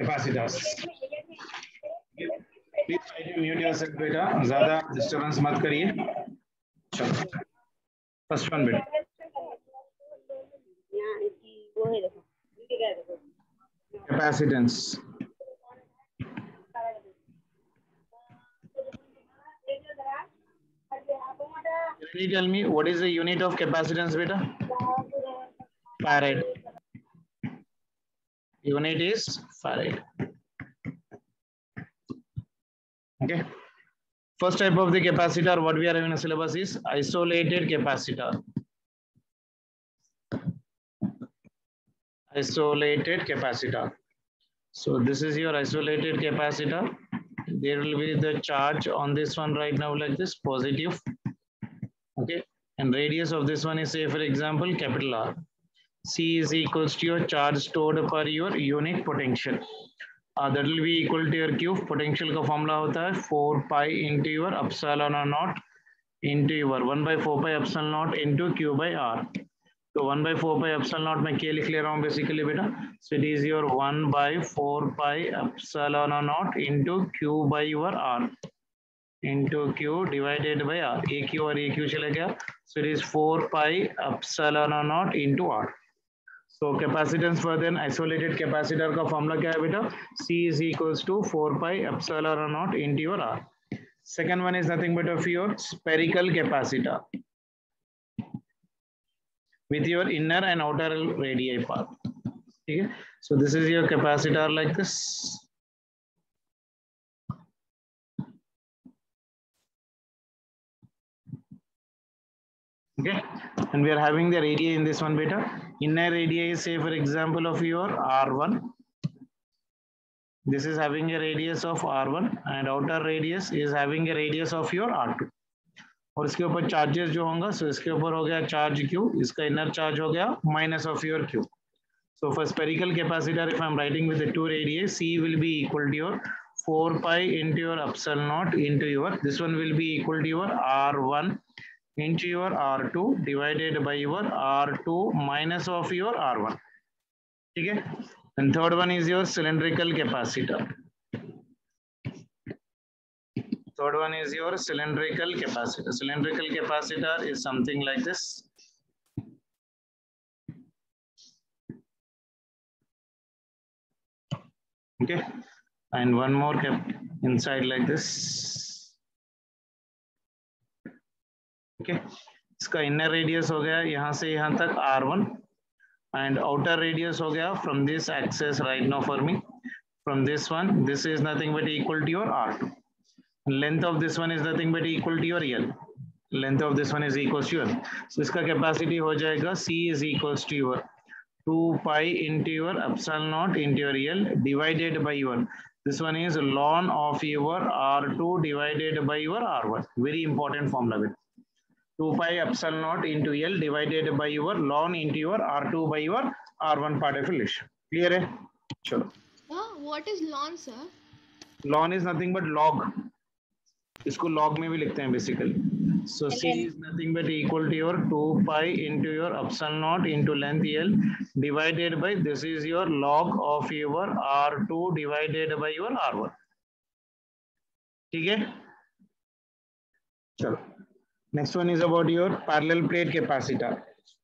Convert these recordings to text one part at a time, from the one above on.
capacitors. Please try to mute yourself बेटा, ज़्यादा disturbance मत करिए. चलो, first one बेटा. Capacitance. Can you tell me what is the unit of capacitance, beta? Farad. Unit is farad. Okay. First type of the capacitor, what we are having in the syllabus is isolated capacitor. Isolated capacitor. So this is your isolated capacitor. There will be the charge on this one right now like this, positive. Okay, and radius of this one is, say for example, capital R. C is equals to your charge stored per your unit potential. That will be equal to your Q. Potential का formula होता है 4 pi into your epsilon naught into your 1 by 4 pi epsilon naught into Q by R. तो 1 by 4 pi epsilon naught मैं क्या लिख ले रहा हूँ basically बेटा? So it is your 1 by 4 pi epsilon naught into Q by your R. Into Q divided by R. AQ और AQ चला गया. So it is 4 pi epsilon naught into R. So capacitance for then isolated capacitor का formula क्या है बेटा? C is equals to 4 pi epsilon naught into your R. Second one is nothing but of your spherical capacitor with your inner and outer radii path. Okay? So this is your capacitor like this. Okay, and we are having the radii in this one beta. Inner radii is, say for example of your R1. This is having a radius of R1 and outer radius is having a radius of your R2. और इसके ऊपर charges जो होंगे, so इसके ऊपर हो गया charge Q, इसका inner charge हो गया minus of your Q. So for spherical capacitor, if I am writing with the two radii, C will be equal to your 4 pi into your epsilon naught into your, this one will be equal to your R1 into your R2 divided by your R2 minus of your R1. Okay? And third one is your cylindrical capacitor. Third one is your cylindrical capacitor. Cylindrical capacitor is something like this. Okay? And one more inside like this. Okay? इसका inner radius हो गया यहाँ से यहाँ तक R1 and outer radius हो गया from this axis right now for me. From this one, this is nothing but equal to your R2. Length of this one is nothing but equal to your L. Length of this one is equals to L. So इसका capacity हो जाएगा C is equals to your 2 pi into your epsilon naught into your L divided by your, this one is ln of your R2 divided by your R1. Very important formula. 2 pi epsilon naught into L divided by your ln into your R2 by your R1 part of relation. Clear है? चलो. What is ln, sir? Ln is nothing but log. इसको log में भी लिखते हैं basically. So C is nothing but equal to your 2 pi into your epsilon naught into length L divided by, this is your log of your R2 divided by your R1. ठीक है? चलो. Next one is about your parallel plate capacitor.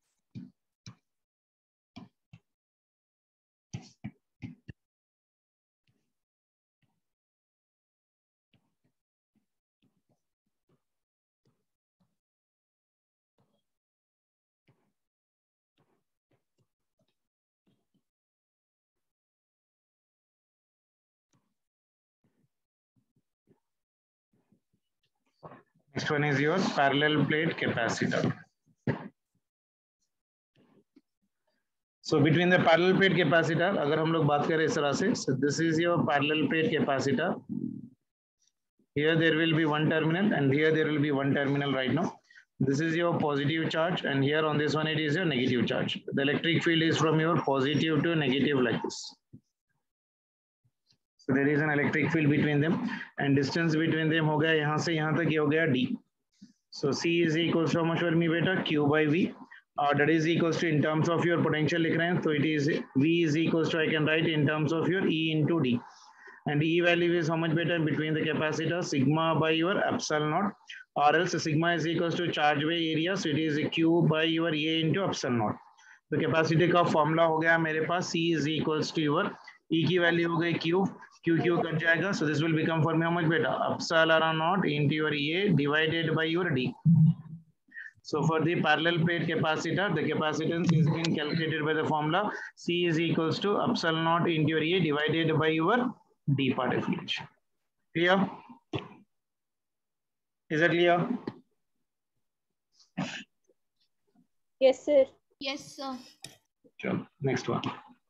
Next one is your parallel plate capacitor. So between the parallel plate capacitor, अगर हम लोग बात करें इस तरह से, so this is your parallel plate capacitor. Here there will be one terminal and here there will be one terminal right now. This is your positive charge and here on this one it is your negative charge. The electric field is from your positive to negative like this. So there is an electric field between them and distance between them हो गया यहाँ से यहाँ तक ये हो गया D. So C is equals to how much for me beta? Q by V. that is equals to in terms of your potential लिख रहे हैं, so it is V is equals to I can write in terms of your E into D, and E value is how much better between the capacitor sigma by your epsilon naught, or else sigma is equals to charge by area, so it is Q by your A into epsilon naught. तो capacity का formula हो गया मेरे पास C is equals to your E की value हो गई Q, Q cut जाएगा, so this will become for me how much better epsilon naught into your A divided by your D. So for the parallel plate capacitor, the capacitance is being calculated by the formula C is equals to epsilon naught into your A divided by your D part definition. Clear? Is that clear? Yes, sir. Yes, sir. Sure. Next one.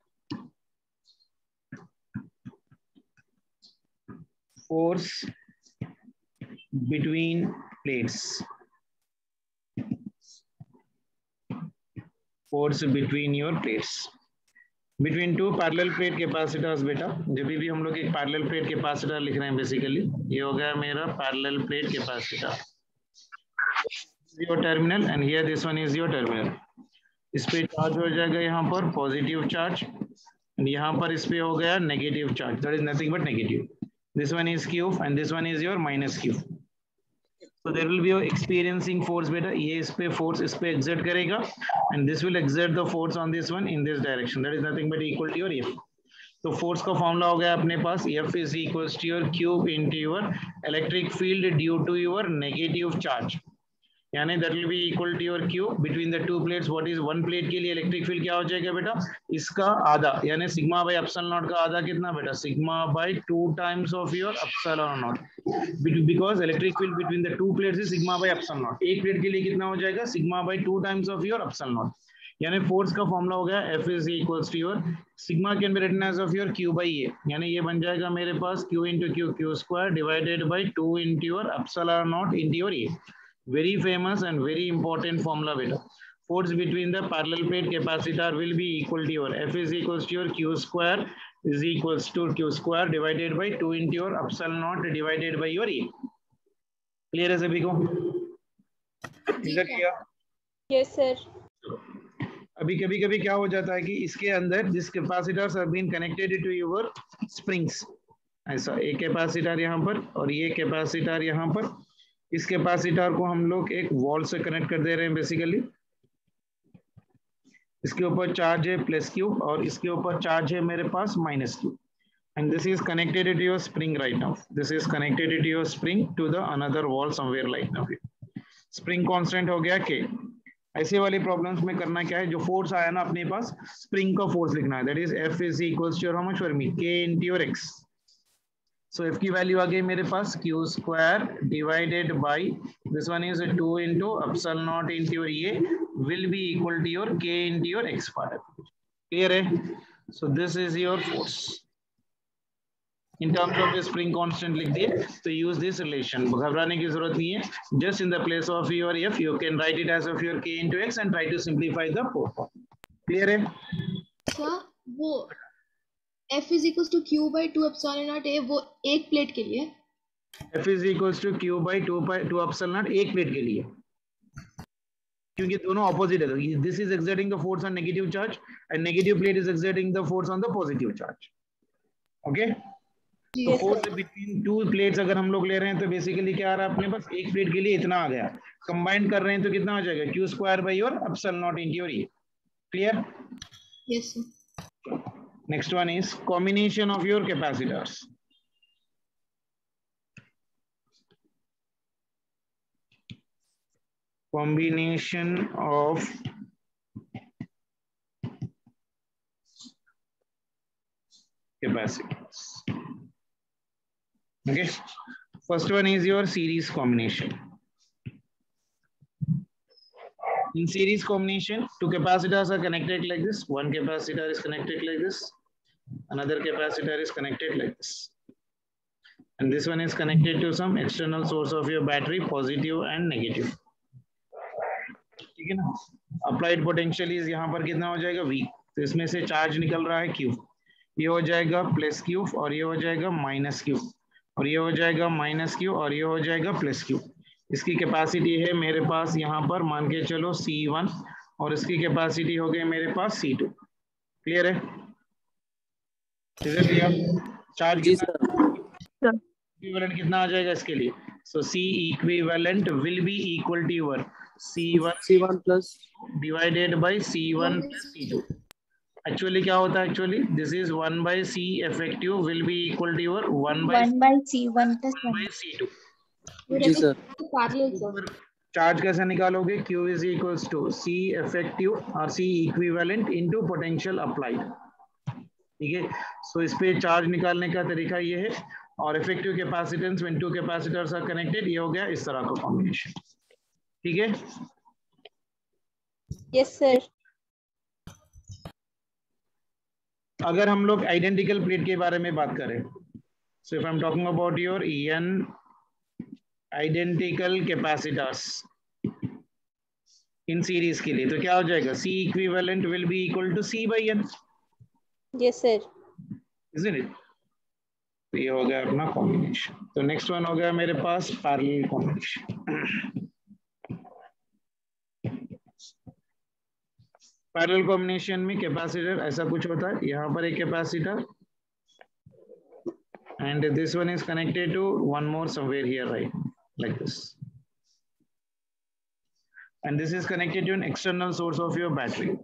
Force between plates. Force between your plates. Between two parallel plate capacitors बेटा, जब भी हम लोग एक parallel plate capacitor लिख रहे हैं basically, ये हो गया मेरा parallel plate capacitor. Your terminal and here this one is your terminal. इस पे चार्ज हो जाएगा यहाँ पर पॉजिटिव चार्ज, यहाँ पर इस पे हो गया negative charge, that is nothing but negative. This one is Q and this one is your minus Q. So there will be a experiencing force बेटा, ये इस पे force इस पे exert करेगा and this will exert the force on this one in this direction, that is nothing but equal to your F. तो force का formula हो गया अपने पास F is equals to your Q into your electric field due to your negative charge, यानी that will be equal to your Q between the two plates. What is one plate के लिए electric field क्या हो जाएगा बेटा, इसका आधा, यानी सिग्मा बाय एप्सिलॉन नॉट का आधा कितना बेटा, sigma by 2 times of your epsilon naught, because electric field between the two plates is sigma by epsilon naught. एक प्लेट के लिए कितना हो जाएगा, sigma by 2 times of your epsilon naught, यानी फोर्स का फॉर्मूला हो गया F is equals to your sigma can be written as of your Q by A, यानी ये बन जाएगा मेरे पास Q into Q square divided by 2 into your epsilon naught into your A. Very famous and very important formula beta. Force between the parallel plate capacitor will be equal to your F is equals to your Q square is equals to Q square divided by 2 into your epsilon naught divided by your A. Clear है सभी को? Is that clear? Yes, sir. अभी कभी कभी क्या हो जाता है कि इसके अंदर this capacitors have been connected to your springs, ऐसा एक कैपेसिटर यहाँ पर और ये कैपेसिटर यहाँ पर. इस कैपेसिटर को हम लोग एक वॉल से कनेक्ट कर दे रहे हैं बेसिकली. इसके ऊपर चार्ज है प्लस क्यू और इसके ऊपर चार्ज है मेरे पास minus Q, and this is connected to your spring right now. This is connected to your spring to the another wall somewhere like now. Spring constant हो गया के. ऐसे वाली प्रॉब्लम्स में करना क्या है, जो फोर्स आया ना अपने पास स्प्रिंग का फोर्स लिखना है, that is F is equals to how much for me K into your X. So F की वैल्यू आ गई मेरे पास Q square divided by this one is 2 into epsilon naught into your A will be equal to your K into your X part. Clear है? So this is your force. In terms of the spring constant लिख दिए, तो use this relation. घबराने की जरूरत नहीं है. Just in the place of your F, you can write it as of your K into X and try to simplify the force. Clear है? Sir, वो F is equals to Q by 2 epsilon naught A वो एक plate के लिए. F is equals to Q by 2 epsilon naught एक plate के लिए, क्योंकि दोनों ऑपोजिट है. This is exerting the force on negative charge and negative plate is exerting the force on the positive charge. Okay, तो force between two plates अगर हम लोग ले रहे हैं तो बेसिकली क्या आ रहा है अपने पास, एक प्लेट के लिए इतना आ गया, कंबाइन कर रहे हैं तो कितना हो जाएगा Q square by your epsilon naught into your A. Clear? Yes, sir. Next one is combination of your capacitors. Combination of capacitors. Okay, first one is your series combination. In series combination, two capacitors are connected like this. One capacitor is connected like this. Another capacitor is connected like this. And this one is connected to some external source of your battery, positive and negative. ठीक है ना? Applied potential is यहाँ पर कितना हो जाएगा V. तो इसमें से चार्ज निकल रहा है Q. ये हो जाएगा प्लस Q और ये हो जाएगा माइनस Q और ये हो जाएगा माइनस Q और ये हो जाएगा प्लस Q. इसकी कैपेसिटी है मेरे पास यहाँ पर मान के चलो C1 और इसकी कैपेसिटी हो गई मेरे पास C2। क्लियर है? चार्ज जी सर। इक्विवेलेंट कितना आ जाएगा इसके लिए? So C equivalent will B equal to your C1 plus divided by C1 plus C2। Actually क्या होता है? Actually this is 1 by C effective will B equal to your 1 by C1 plus 1. C2। जी sir. Parallel sir. Charge कैसे निकालोगे? Q is equals to C effective और C equivalent into potential applied. ठीक है, सो इस पे चार्ज निकालने का तरीका ये है। और effective capacitance when two capacitors are connected, ये हो गया इस तरह का कॉम्बिनेशन। ठीक है, Yes, sir. अगर हम लोग आइडेंटिकल प्लेट के बारे में बात करें, so if I am talking about your n identical capacitors in series के लिए, तो क्या हो जाएगा? C equivalent will B equal to C by n, Yes, sir. isn't it? तो ये हो गया अपना कॉम्बिनेशन। तो नेक्स्ट वन हो गया मेरे पास पैरेलल कॉम्बिनेशन। पैरेलल कॉम्बिनेशन में कैपेसिटर ऐसा कुछ होता है, यहाँ पर एक capacitor and this one is connected to one more somewhere here, right? Like this. And this is connected to an external source of your battery.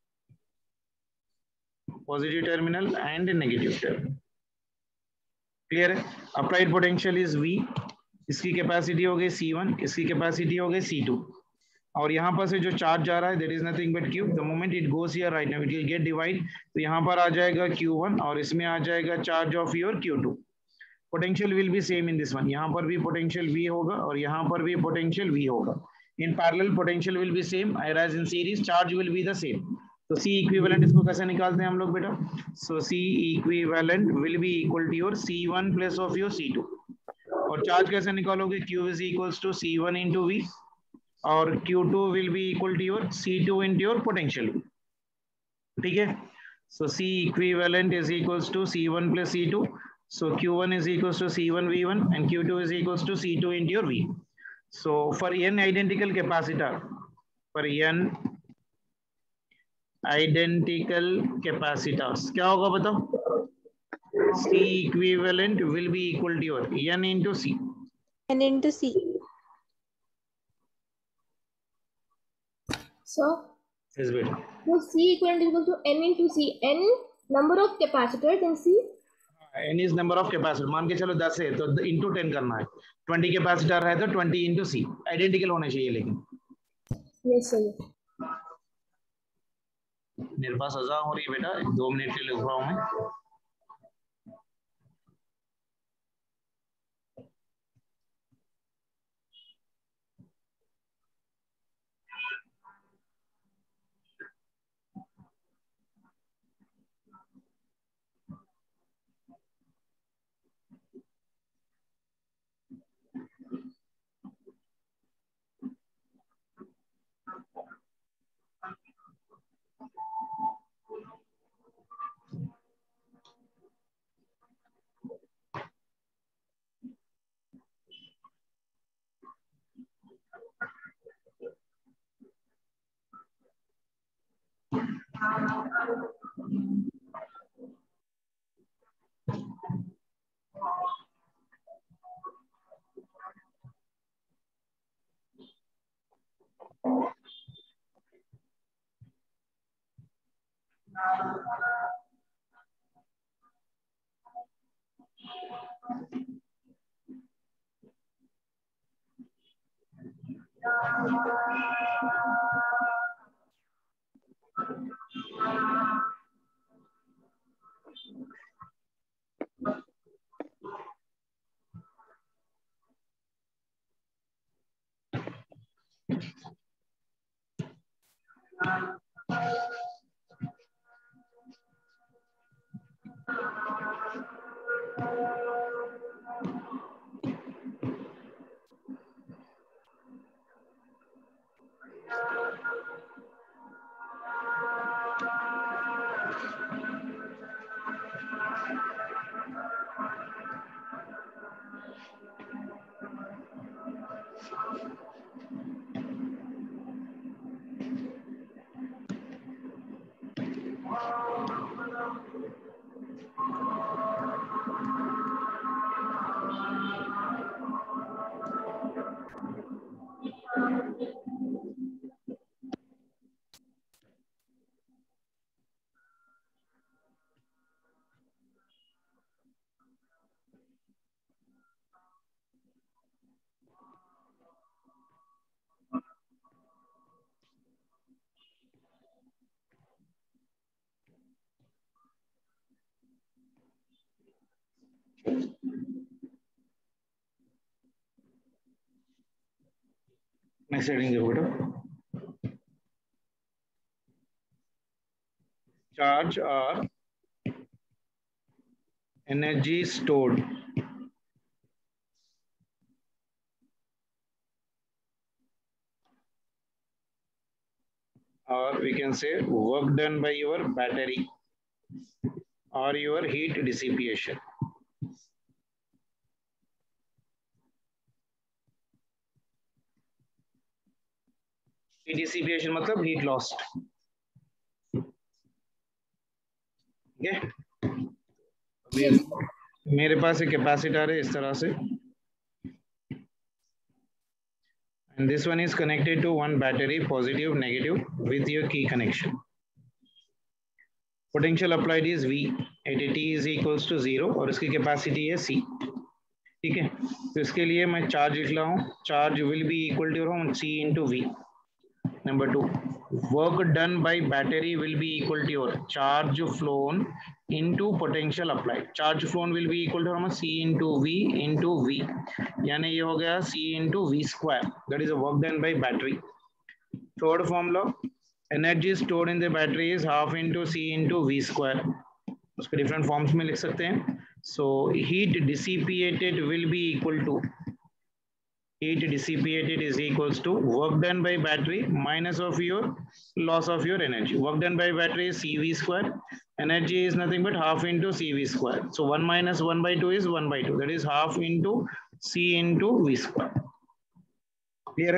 Positive terminal and negative terminal. Clear है? Applied potential is V. इसकी capacity हो गई C1, इसकी capacity हो गई C2। और यहाँ पर से जो चार्ज जा रहा है that is nothing but Q. The moment it goes here right now, it will get divide. तो यहाँ पर आ जाएगा Q1 और इसमें आ जाएगा charge of your Q2। Potential will be same in this one, यहाँ पर भी पोटेंशियल V होगा और यहाँ पर भी पोटेंशियल V होगा। In parallel potential will be same as in series, charge will be the same. तो C इक्विवेलेंट इसको कैसे निकालते हैं हम लोग बेटा? So C equivalent will B equal to your C1 plus of your C2। और चार्ज कैसे निकालोगे? Q is equals to C1 into V और Q2 will B equal to your C2 into your potential. ठीक है, so C equivalent is equals to C1 plus C2। So Q1 is equals to C1 V1 and Q2 is equals to C2 into your V. So for n identical capacitor, for n identical capacitors, क्या होगा बताओ? C equivalent will be equal to your n into C. N into C. Sir, Yes, बेटा। so C equivalent is equal to N into C. N number of capacitors and C n is number of capacitor। मान के चलो 10 है तो into 10 करना है। 20 capacitor है तो 20 इंटू C। आइडेंटिकल होने चाहिए लेकिन। yes sir. मेरे पास अज़ान हो रही है बेटा, 2 मिनट के लिए लिख रहा हूँ मैं। नेक्स्ट हेडिंग देखो बेटा, charge or energy stored or we can say work done by your battery or your heat dissipation. Heat dissipation मतलब heat lost. Okay? Yes. मेरे पास एक कैपेसिटर है इस तरह से, and this one is connected to one battery, positive, negative, with your key connection. Potential applied is V, at T is equals to 0 और इसकी capacity है C. ठीक है, तो इसके लिए मैं चार्ज लिख रहा हूँ, charge will B equal to C into V. Number 2, work done by battery will be equal to your charge flown into potential applied. Charge flown will be equal to C into V into V. यानी ये हो गया C into V square. That is a work done by battery. Third formula, energy stored in the battery is half into C into V square. उसके different forms में लिख सकते हैं. So heat dissipated will be equal to, heat dissipated is equals to work done by battery minus of your loss of your energy. Work done by battery is CV square. Energy is nothing but half into CV square. So 1 minus 1 by 2 is 1 by 2. That is half into C into V square. Clear?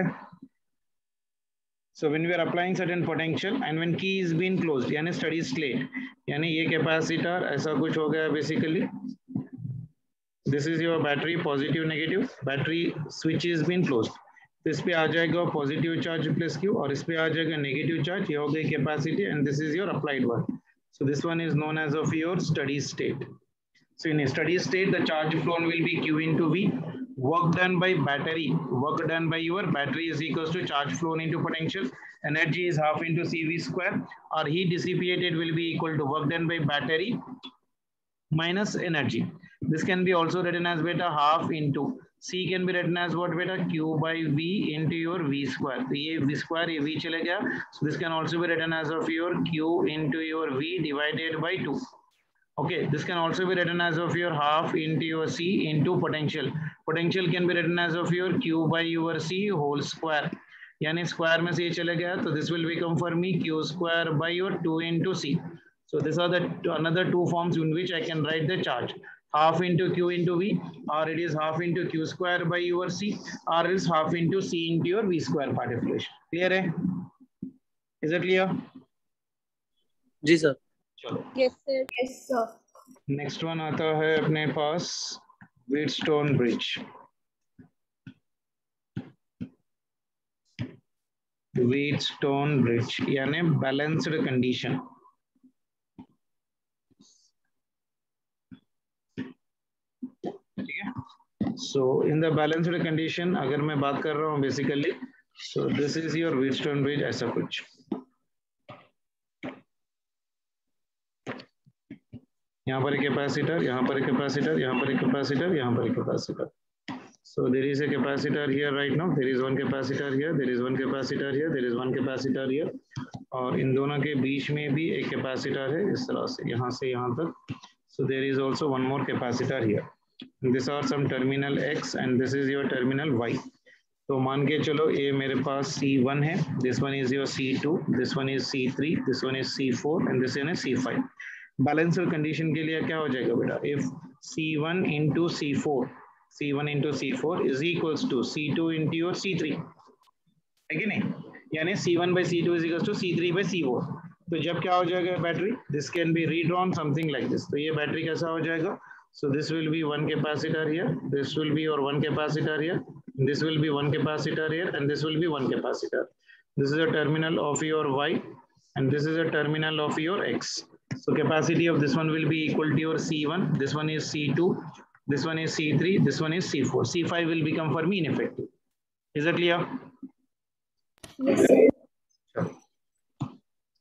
So when we are applying certain potential and when key is being closed, यानी steady state, यानी ये capacitor ऐसा कुछ हो गया basically. This is your battery, positive negative, battery switch is been closed. तो इस पे आ जाएगा positive charge plus Q और इस पे आ जाएगा negative charge, ये हो गई capacity and this is your applied one. So this one is known as of your steady state. So in a steady state, the charge flown will be Q into V. Work done by battery, work done by your battery is equals to charge flown into potential. Energy is half into CV square or heat dissipated will be equal to work done by battery minus energy. This can be also written as beta half into C can be written as what beta Q by V into your V square. तो ये V square ये V चले गया. So this can also be written as of your Q into your V divided by 2. Okay, this can also be written as of your half into your C into potential. Potential can be written as of your Q by your C whole square. यानी square में से ये चले गया तो this will become for me Q square by your 2 into C. So these are the another two forms in which I can write the charge. Half into Q into V, or it is half into Q square by your C, or it is half into C into your V square particulation. Clear है? Is it clear? जी sir. चलो. Yes, sir. Yes, sir. Next one आता है अपने पास Wheatstone bridge. Wheatstone bridge यानी balanced condition. So in the balanced condition अगर मैं बात कर रहा हूँ basically, so this is your Wheatstone bridge ऐसा कुछ. यहाँ पर एक कैपेसिटर, यहाँ पर एक कैपेसिटर, यहाँ पर एक कैपेसिटर, यहाँ पर एक capacitor. So there is a capacitor here right now. There is one capacitor here. There is one capacitor here. There is one capacitor here. और इन दोनों के बीच में भी एक कैपेसिटर है इस तरह से यहाँ तक. So there is also one more capacitor here. These are some terminal X and this is your terminal Y. तो मान के चलो ये मेरे पास C1 है. This one is your C2. This one is C3. This one is C4 and this one is C5. Balanced condition के लिए क्या हो जाएगा बेटा? If C1 into C4, C1 into C4 is equals to C2 into your C3, है कि नहीं? यानी C1 by C2 is equals to C3 by C4. तो जब क्या हो जाएगा battery? This can be redrawn something like this. तो ये बैटरी कैसा हो जाएगा? So this will be one capacitor here. This will be your one capacitor here. This will be one capacitor here, and this will be one capacitor. This is a terminal of your Y, and this is a terminal of your X. So capacity of this one will be equal to your C1. This one is C2. This one is C3. This one is C4. C5 will become for me ineffective. Is that clear? Yes, sir.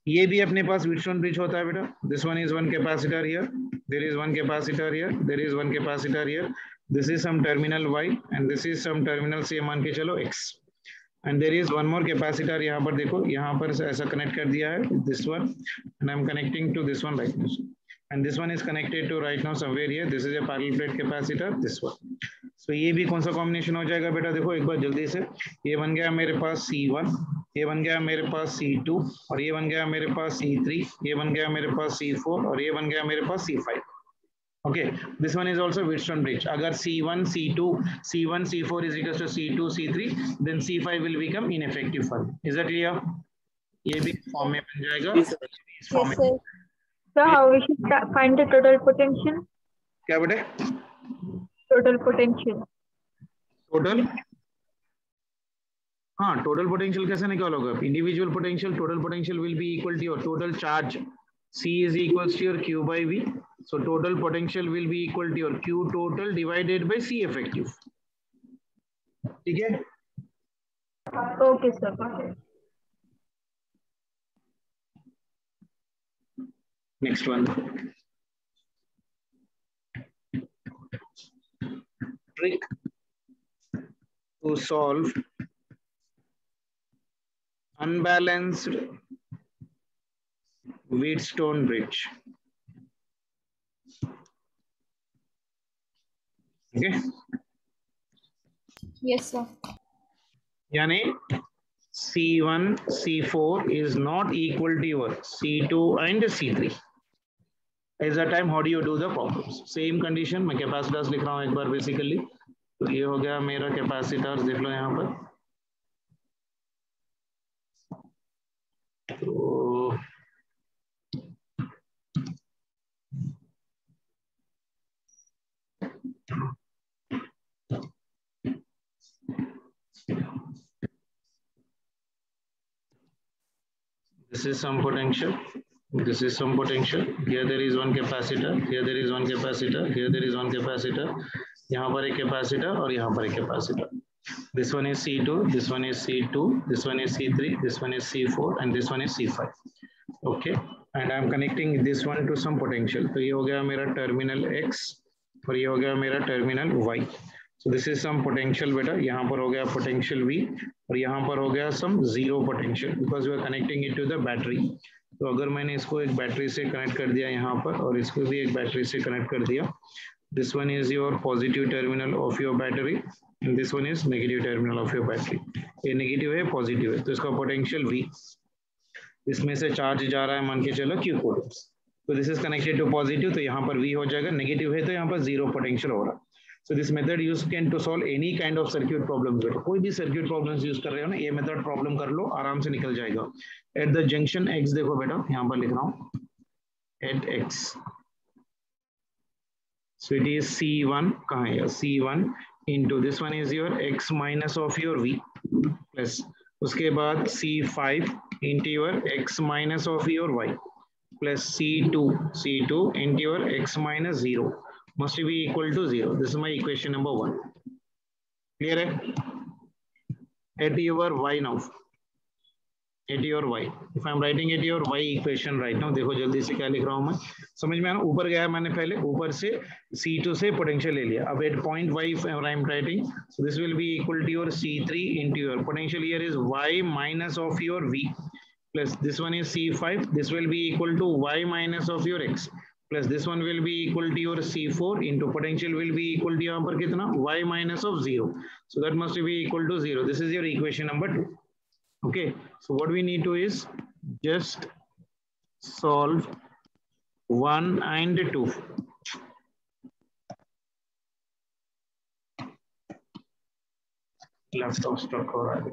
ये भी अपने पास Wheatstone bridge होता है बेटा. This one is one capacitor here, there is one capacitor here, there is one capacitor here, this is some terminal y and this is some terminal से मान के चलो x, and there is one more capacitor. यहाँ पर देखो, यहाँ पर ऐसा कनेक्ट कर दिया है this one, and I am connecting to this one right now, and this one is connected to right now somewhere here. This is a parallel plate capacitor, this one. So ये भी कौन सा combination हो जाएगा बेटा? देखो एक बार जल्दी से, ये बन गया मेरे पास C1, ये बन गया मेरे पास C2, और ये बन गया मेरे पास C3, ये बन गया मेरे पास C4, और ये बन गया मेरे पास C5. Okay, this one is also Wheatstone bridge. अगर C1, C2, C1, C4 is equals to C2, C3, then C5 will become ineffective form. Is that clear? ये भी फॉर्म में बन जाएगा. Yes, sir. इस form Yes, में. sir. So how we should find the total potential? क्या बेटे? Total potential. Total, हाँ टोटल पोटेंशियल कैसे निकालोगे आप? Individual potential, total potential will B equal to your total charge C is equals to your Q by V. So total potential will be equal to your Q total divided by C effective. ठीक है? Okay, sir. Got it. Next one. Trick to solve unbalanced Wheatstone bridge. Okay. Yes, sir. यानी C1, C4 is not equal to your C2 and C3. At that time, how do you do the problems? Same condition. मैं capacitors लिख रहा हूँ एक बार basically. तो ये हो गया मेरा कैपेसिटर्स, देख लो यहाँ पर. तो this is some potential. This is some potential. Here there is one capacitor. Here there is one capacitor. Here there is one capacitor. यहाँ पर एक capacitor और यहाँ पर एक capacitor. This one is C2. This one is C2. This one is C3. This one is C4 and this one is C5. Okay. And I am connecting this one to some potential. तो ये हो गया मेरा terminal X और ये हो गया मेरा terminal Y. So this is some potential बेटा. यहाँ पर हो गया potential V और यहाँ पर हो गया some zero potential because we are connecting it to the battery. तो अगर मैंने इसको एक बैटरी से कनेक्ट कर दिया यहाँ पर और इसको भी एक बैटरी से कनेक्ट कर दिया, this one is your positive terminal of your battery and this one is negative terminal of your battery. ये नेगेटिव है, पॉजिटिव है, तो इसका पोटेंशियल V. इसमें से चार्ज जा रहा है मान के चलो Q कोड. तो this is connected to positive, तो यहाँ पर V हो जाएगा. नेगेटिव है तो यहाँ पर जीरो पोटेंशियल हो रहा है. So this method you can to solve any kind of circuit problems. कोई भी circuit problems use कर रहे हो ना, ये method problem कर लो, आराम से निकल जाएगा. At the junction X देखो बेटा, यहाँ पर लिख रहा हूँ. At X. So it is C1, कहाँ है? C1 into this one is your X minus of your V plus उसके बाद C5 into your X minus of your Y plus C2 into your X minus 0. Must be equal to 0. This is my equation number 1. Clear है? At your y now. At your y. If I am writing at your y equation right now, देखो जल्दी से क्या लिख रहा हूँ मैं. समझ में आना? ऊपर गया मैंने पहले, ऊपर से C2 से पोटेंशियल ले लिया. अब at point y if I am writing, so this will be equal to your C3 into your potential here is y minus of your V plus this one is C5. This will be equal to y minus of your x. Plus this one will be equal to your C4 into potential will be equal to यहाँ पर कितना? Y minus of 0. So that must be equal to 0. This is your equation number 2. Okay. So what we need to is just solve 1 and 2. Laptop stuck हो रहा है.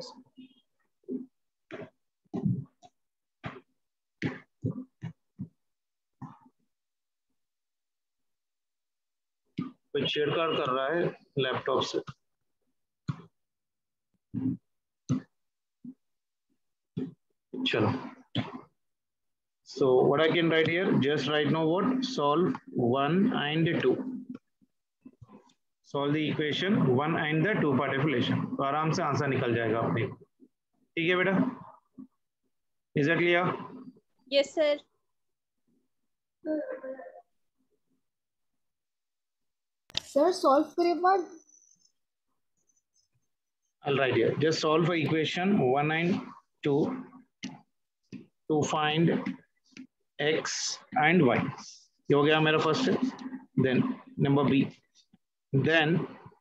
कोई छेड़छाड़ कर रहा है लैपटॉप से. चलो. So what I can write here, just right now what? Solve 1 and 2. Solve the equation 1 and the 2 part equation. तो आराम से आंसर निकल जाएगा अपने. ठीक है बेटा? Is that clear? Yes, sir. Sir solve करे बाद I'll write here. Just solve for equation 1 and 2 to find x and y. ये हो गया मेरा first step. Then number B. Then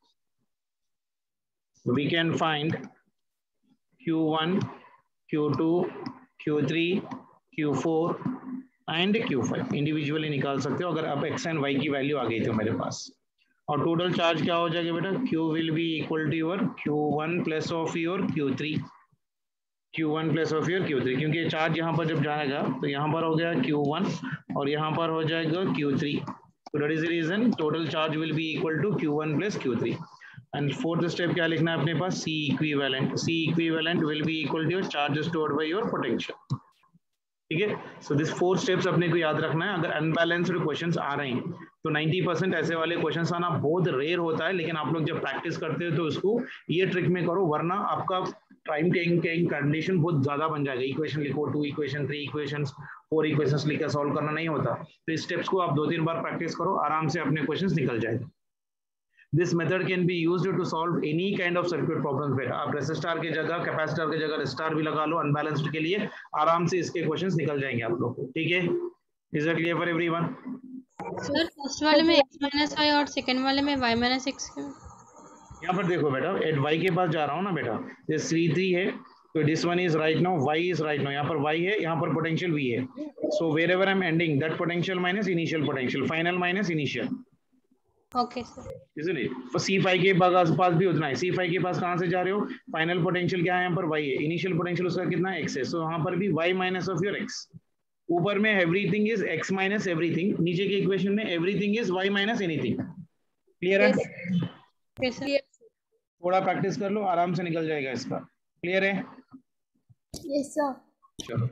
we can find Q1, Q2, Q3, Q4 and Q5. Individually निकाल सकते हो अगर अब x and y की वैल्यू आ गई तो मेरे पास. और टोटल चार्ज क्या हो जाएगा बेटा? Q will be equal to your Q1 plus of your Q3. Q1 plus of your Q3 क्योंकि चार्ज यहाँ पर जब जाएगा तो यहाँ पर हो गया Q1 और यहाँ पर हो जाएगा Q3. So that is the reason total charge will be equal to Q1 plus Q3. And fourth step क्या लिखना है अपने पास? C equivalent. C equivalent will be equal to your charge stored by your potential. ठीक है. So this 4 steps अपने को याद रखना है. अगर अनबैलेंस्ड क्वेश्चंस आ रहे हैं तो 90% ऐसे वाले क्वेश्चंस आना बहुत रेयर होता है, लेकिन आप लोग जब प्रैक्टिस करते हो तो उसको ये ट्रिक में करो, वरना आपका टाइम टेकिंग कंडीशन बहुत ज्यादा बन जाएगा. इक्वेशन लिखो, 2 इक्वेशन, 3 इक्वेशंस, 4 इक्वेशंस लिखकर सॉल्व करना नहीं होता. तो इस स्टेप्स को आप 2-3 बार प्रैक्टिस करो, आराम से अपने क्वेश्चंस निकल जाएगा. This method can be used to solve any kind of circuit problems बेटा. आप रेसिस्टर की जगह, कैपेसिटर की जगह रेसिस्टर भी लगा लो अनबैलेंस्ड के लिए, आराम से इसके क्वेश्चंस निकल जाएंगे आप लोग को. ठीक है? Is it clear for everyone? Sir first वाले में x माइनस वाई और सेकंड वाले में y माइनस एक्स. यहाँ पर देखो बेटा, एट y के पास जा रहा हूँ ना बेटा, ये C3 है तो this one is right now, y is right now. यहाँ पर y है, यहाँ पर पोटेंशियल v है. So wherever I am ending that potential minus initial potential, final minus initial. Okay sir. isn't it? तो C5 के पास भी उतना है. C5 के पास कहाँ से जा रहे हो? फाइनल पोटेंशियल क्या है यहाँ पर? y है. इनिशियल पोटेंशियल उसका कितना है? x है. सो यहाँ पर भी y minus of your x. ऊपर में everything is x minus everything, नीचे के इक्वेशन में everything is y minus anything. Clear है? Yes sir. थोड़ा प्रैक्टिस कर लो, आराम से निकल जाएगा इसका. क्लियर है? Yes sir. चलो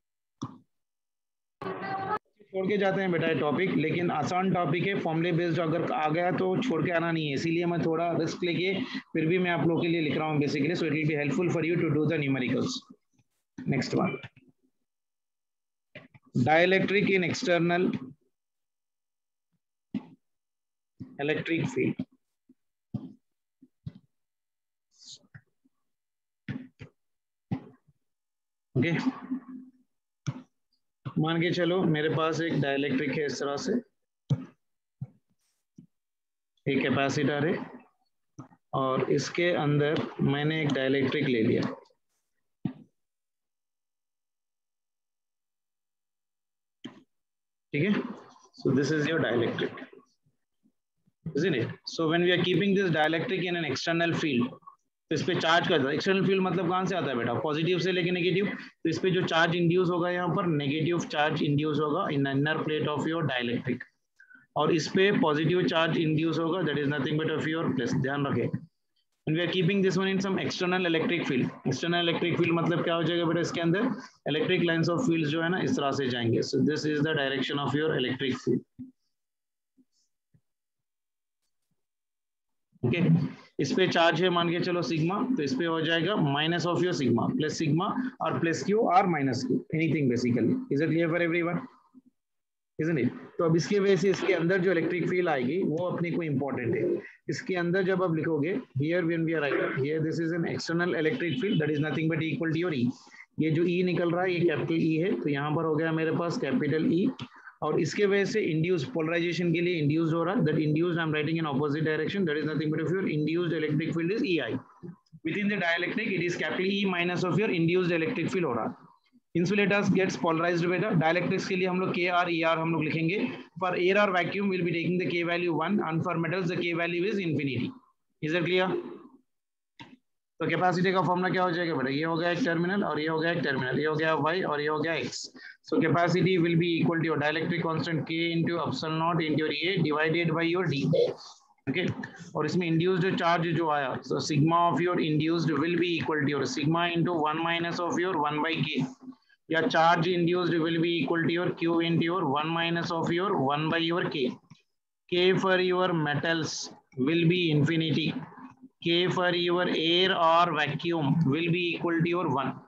छोड़ के जाते हैं बेटा ये टॉपिक, लेकिन आसान टॉपिक है. फॉर्मूले बेस्ड अगर आ गया तो छोड़ के आना नहीं है, इसीलिए मैं थोड़ा रिस्क लेके फिर भी मैं आप लोगों के लिए लिख रहा हूँ basically. So it will be helpful for you to do the numericals. Next one, dielectric in external electric field. Okay, मान के चलो मेरे पास एक डाइलेक्ट्रिक है इस तरह से, एक कैपेसिटर है और इसके अंदर मैंने एक डाइलेक्ट्रिक ले लिया. ठीक है? So this is your dielectric, isn't it? So when we are keeping this dielectric in an external field, तो इस पे चार्ज का एक्सटर्नल फील्ड मतलब कहाँ से आता है बेटा? पॉजिटिव से लेके नेगेटिव. तो इस पे जो चार्ज इंड्यूस होगा यहाँ पर नेगेटिव चार्ज इंड्यूस होगा in inner plate of your dielectric, और इस पे पॉजिटिव चार्ज इंड्यूस होगा, that is nothing but of your plus. ध्यान रखें. And we are keeping this one in some external electric field. External electric field मतलब क्या हो जाएगा बेटा? इसके अंदर इलेक्ट्रिक लाइंस ऑफ फील्ड जो है ना इस तरह से जाएंगे. So this is the direction of your electric field. Okay, इस पे चार्ज है मान के चलो सिग्मा, तो इस पे हो जाएगा minus of your sigma plus sigma और प्लस क्यू और minus Q, anything basically. Is it clear for everyone? Isn't it? तो अब इसके वजह से इसके अंदर जो इलेक्ट्रिक फील्ड आएगी वो अपने को इंपॉर्टेंट है. इसके अंदर जब आप लिखोगे here when we are writing here this is an external electric field that is nothing but equal to your E. ये जो ई निकल रहा है ये कैपिटल ई है, तो यहाँ पर हो गया मेरे पास कैपिटल ई, और इसके वजह से इंड्यूस पोलराइजेशन के लिए इंड्यूस हो रहा है. That induce I am writing in opposite direction, that is nothing but of your induced electric field is EI. Within the dielectric it is capital E minus of your induced electric field हो रहा है. Insulators gets polarised बेटा. Dielectrics के लिए हम लोग KR ER हम लोग लिखेंगे. फॉर एयर और vacuum will be taking the K value 1 and for metals the K value is infinity. Is it clear? तो कैपेसिटी का फॉर्मूला क्या हो जाएगा बेटा? ये हो गया एक टर्मिनल और ये हो गया एक टर्मिनल, ये हो गया y और ये हो गया x. सो capacity will B equal to your dielectric constant K into epsilon naught into your A divided by your D. Okay, और इसमें इंड्यूस्ड चार्ज जो आया, so sigma of your induced will B equal to your sigma into 1 minus of your 1 by K, या charge induced will B equal to your Q into your 1 minus of your 1 by your K. K for your metals will be infinity. K for your air or vacuum will be equal to your 1.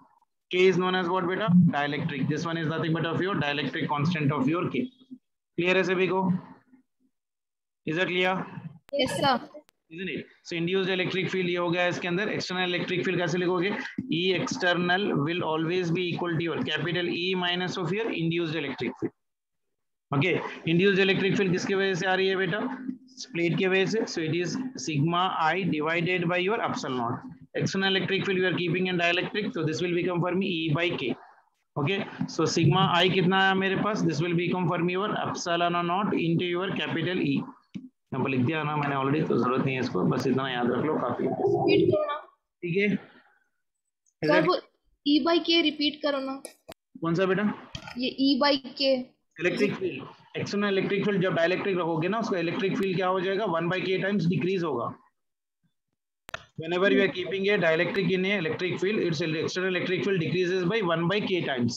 K is known as what beta? Dielectric. This one is nothing but of your dielectric constant of your K. Clear है सभी को? Is that clear? Yes, sir. Isn't it? So induced electric field ये हो गया इसके अंदर. External electric field कैसे लिखोगे? E external will always be equal to your capital E minus of your induced electric field. Okay, induced electric field किसकी वजह से आ रही है बेटा? Split की वजह से. So it is sigma I divided by your epsilon naught. External electric field we are keeping in dielectric, so this will become for me E by K. Okay, so sigma I कितना है मेरे पास? This will become for me your epsilon naught into your capital E. यहाँ पर लिख दिया ना मैंने already, तो जरूरत नहीं है इसको, बस इतना याद रख लो काफी. रिपीट करो ना ठीक है सर, वो E by K रिपीट करो ना. कौन सा बेटा? ये E by K. Electric field, external electric field जब डाइलेक्ट्रिक रखोगे ना उसका इलेक्ट्रिक फील्ड क्या हो जाएगा? 1/k टाइम्स डिक्रीज होगा. Whenever you are keeping a dielectric in a electric field, its external electric field decreases by 1/k times.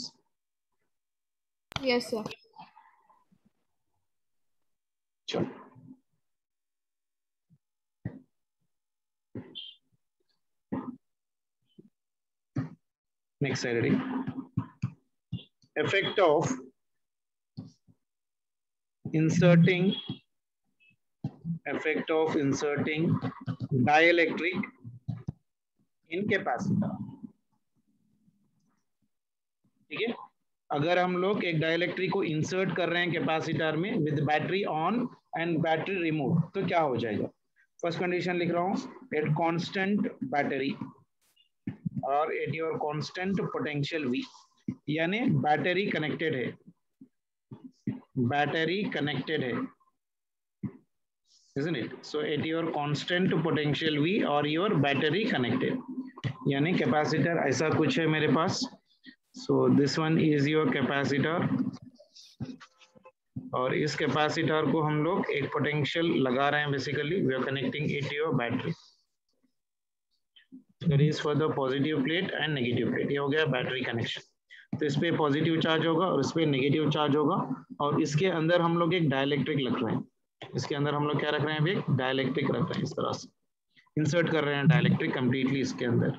Yes, sir. Sure. Next slide, ready? Effect of inserting dielectric in capacitor. ठीक है, अगर हम लोग एक dielectric को insert कर रहे हैं कैपेसिटर में with battery on and battery remove, तो क्या हो जाएगा? फर्स्ट कंडीशन लिख रहा हूं, एट कांस्टेंट बैटरी और at your constant potential V, यानी बैटरी कनेक्टेड है, isn't it? So at your constant potential V or your battery connected, यानी कैपेसिटर ऐसा कुछ है मेरे पास. So this one is your capacitor, और इस कैपेसिटर को हम लोग एक पोटेंशियल लगा रहे हैं. Basically we are connecting it to your battery. That is for the positive plate and negative plate. ये हो गया बैटरी कनेक्शन. तो इस पे पॉजिटिव चार्ज होगा और इस पे नेगेटिव चार्ज होगा, और इसके अंदर हम लोग एक डाइलेक्ट्रिक रख रहे हैं. इसके अंदर हम लोग क्या रख रहे हैं? एक डाइलेक्ट्रिक रख रहे हैं. इस तरह से इंसर्ट कर रहे हैं डाइलेक्ट्रिक कंप्लीटली इसके अंदर.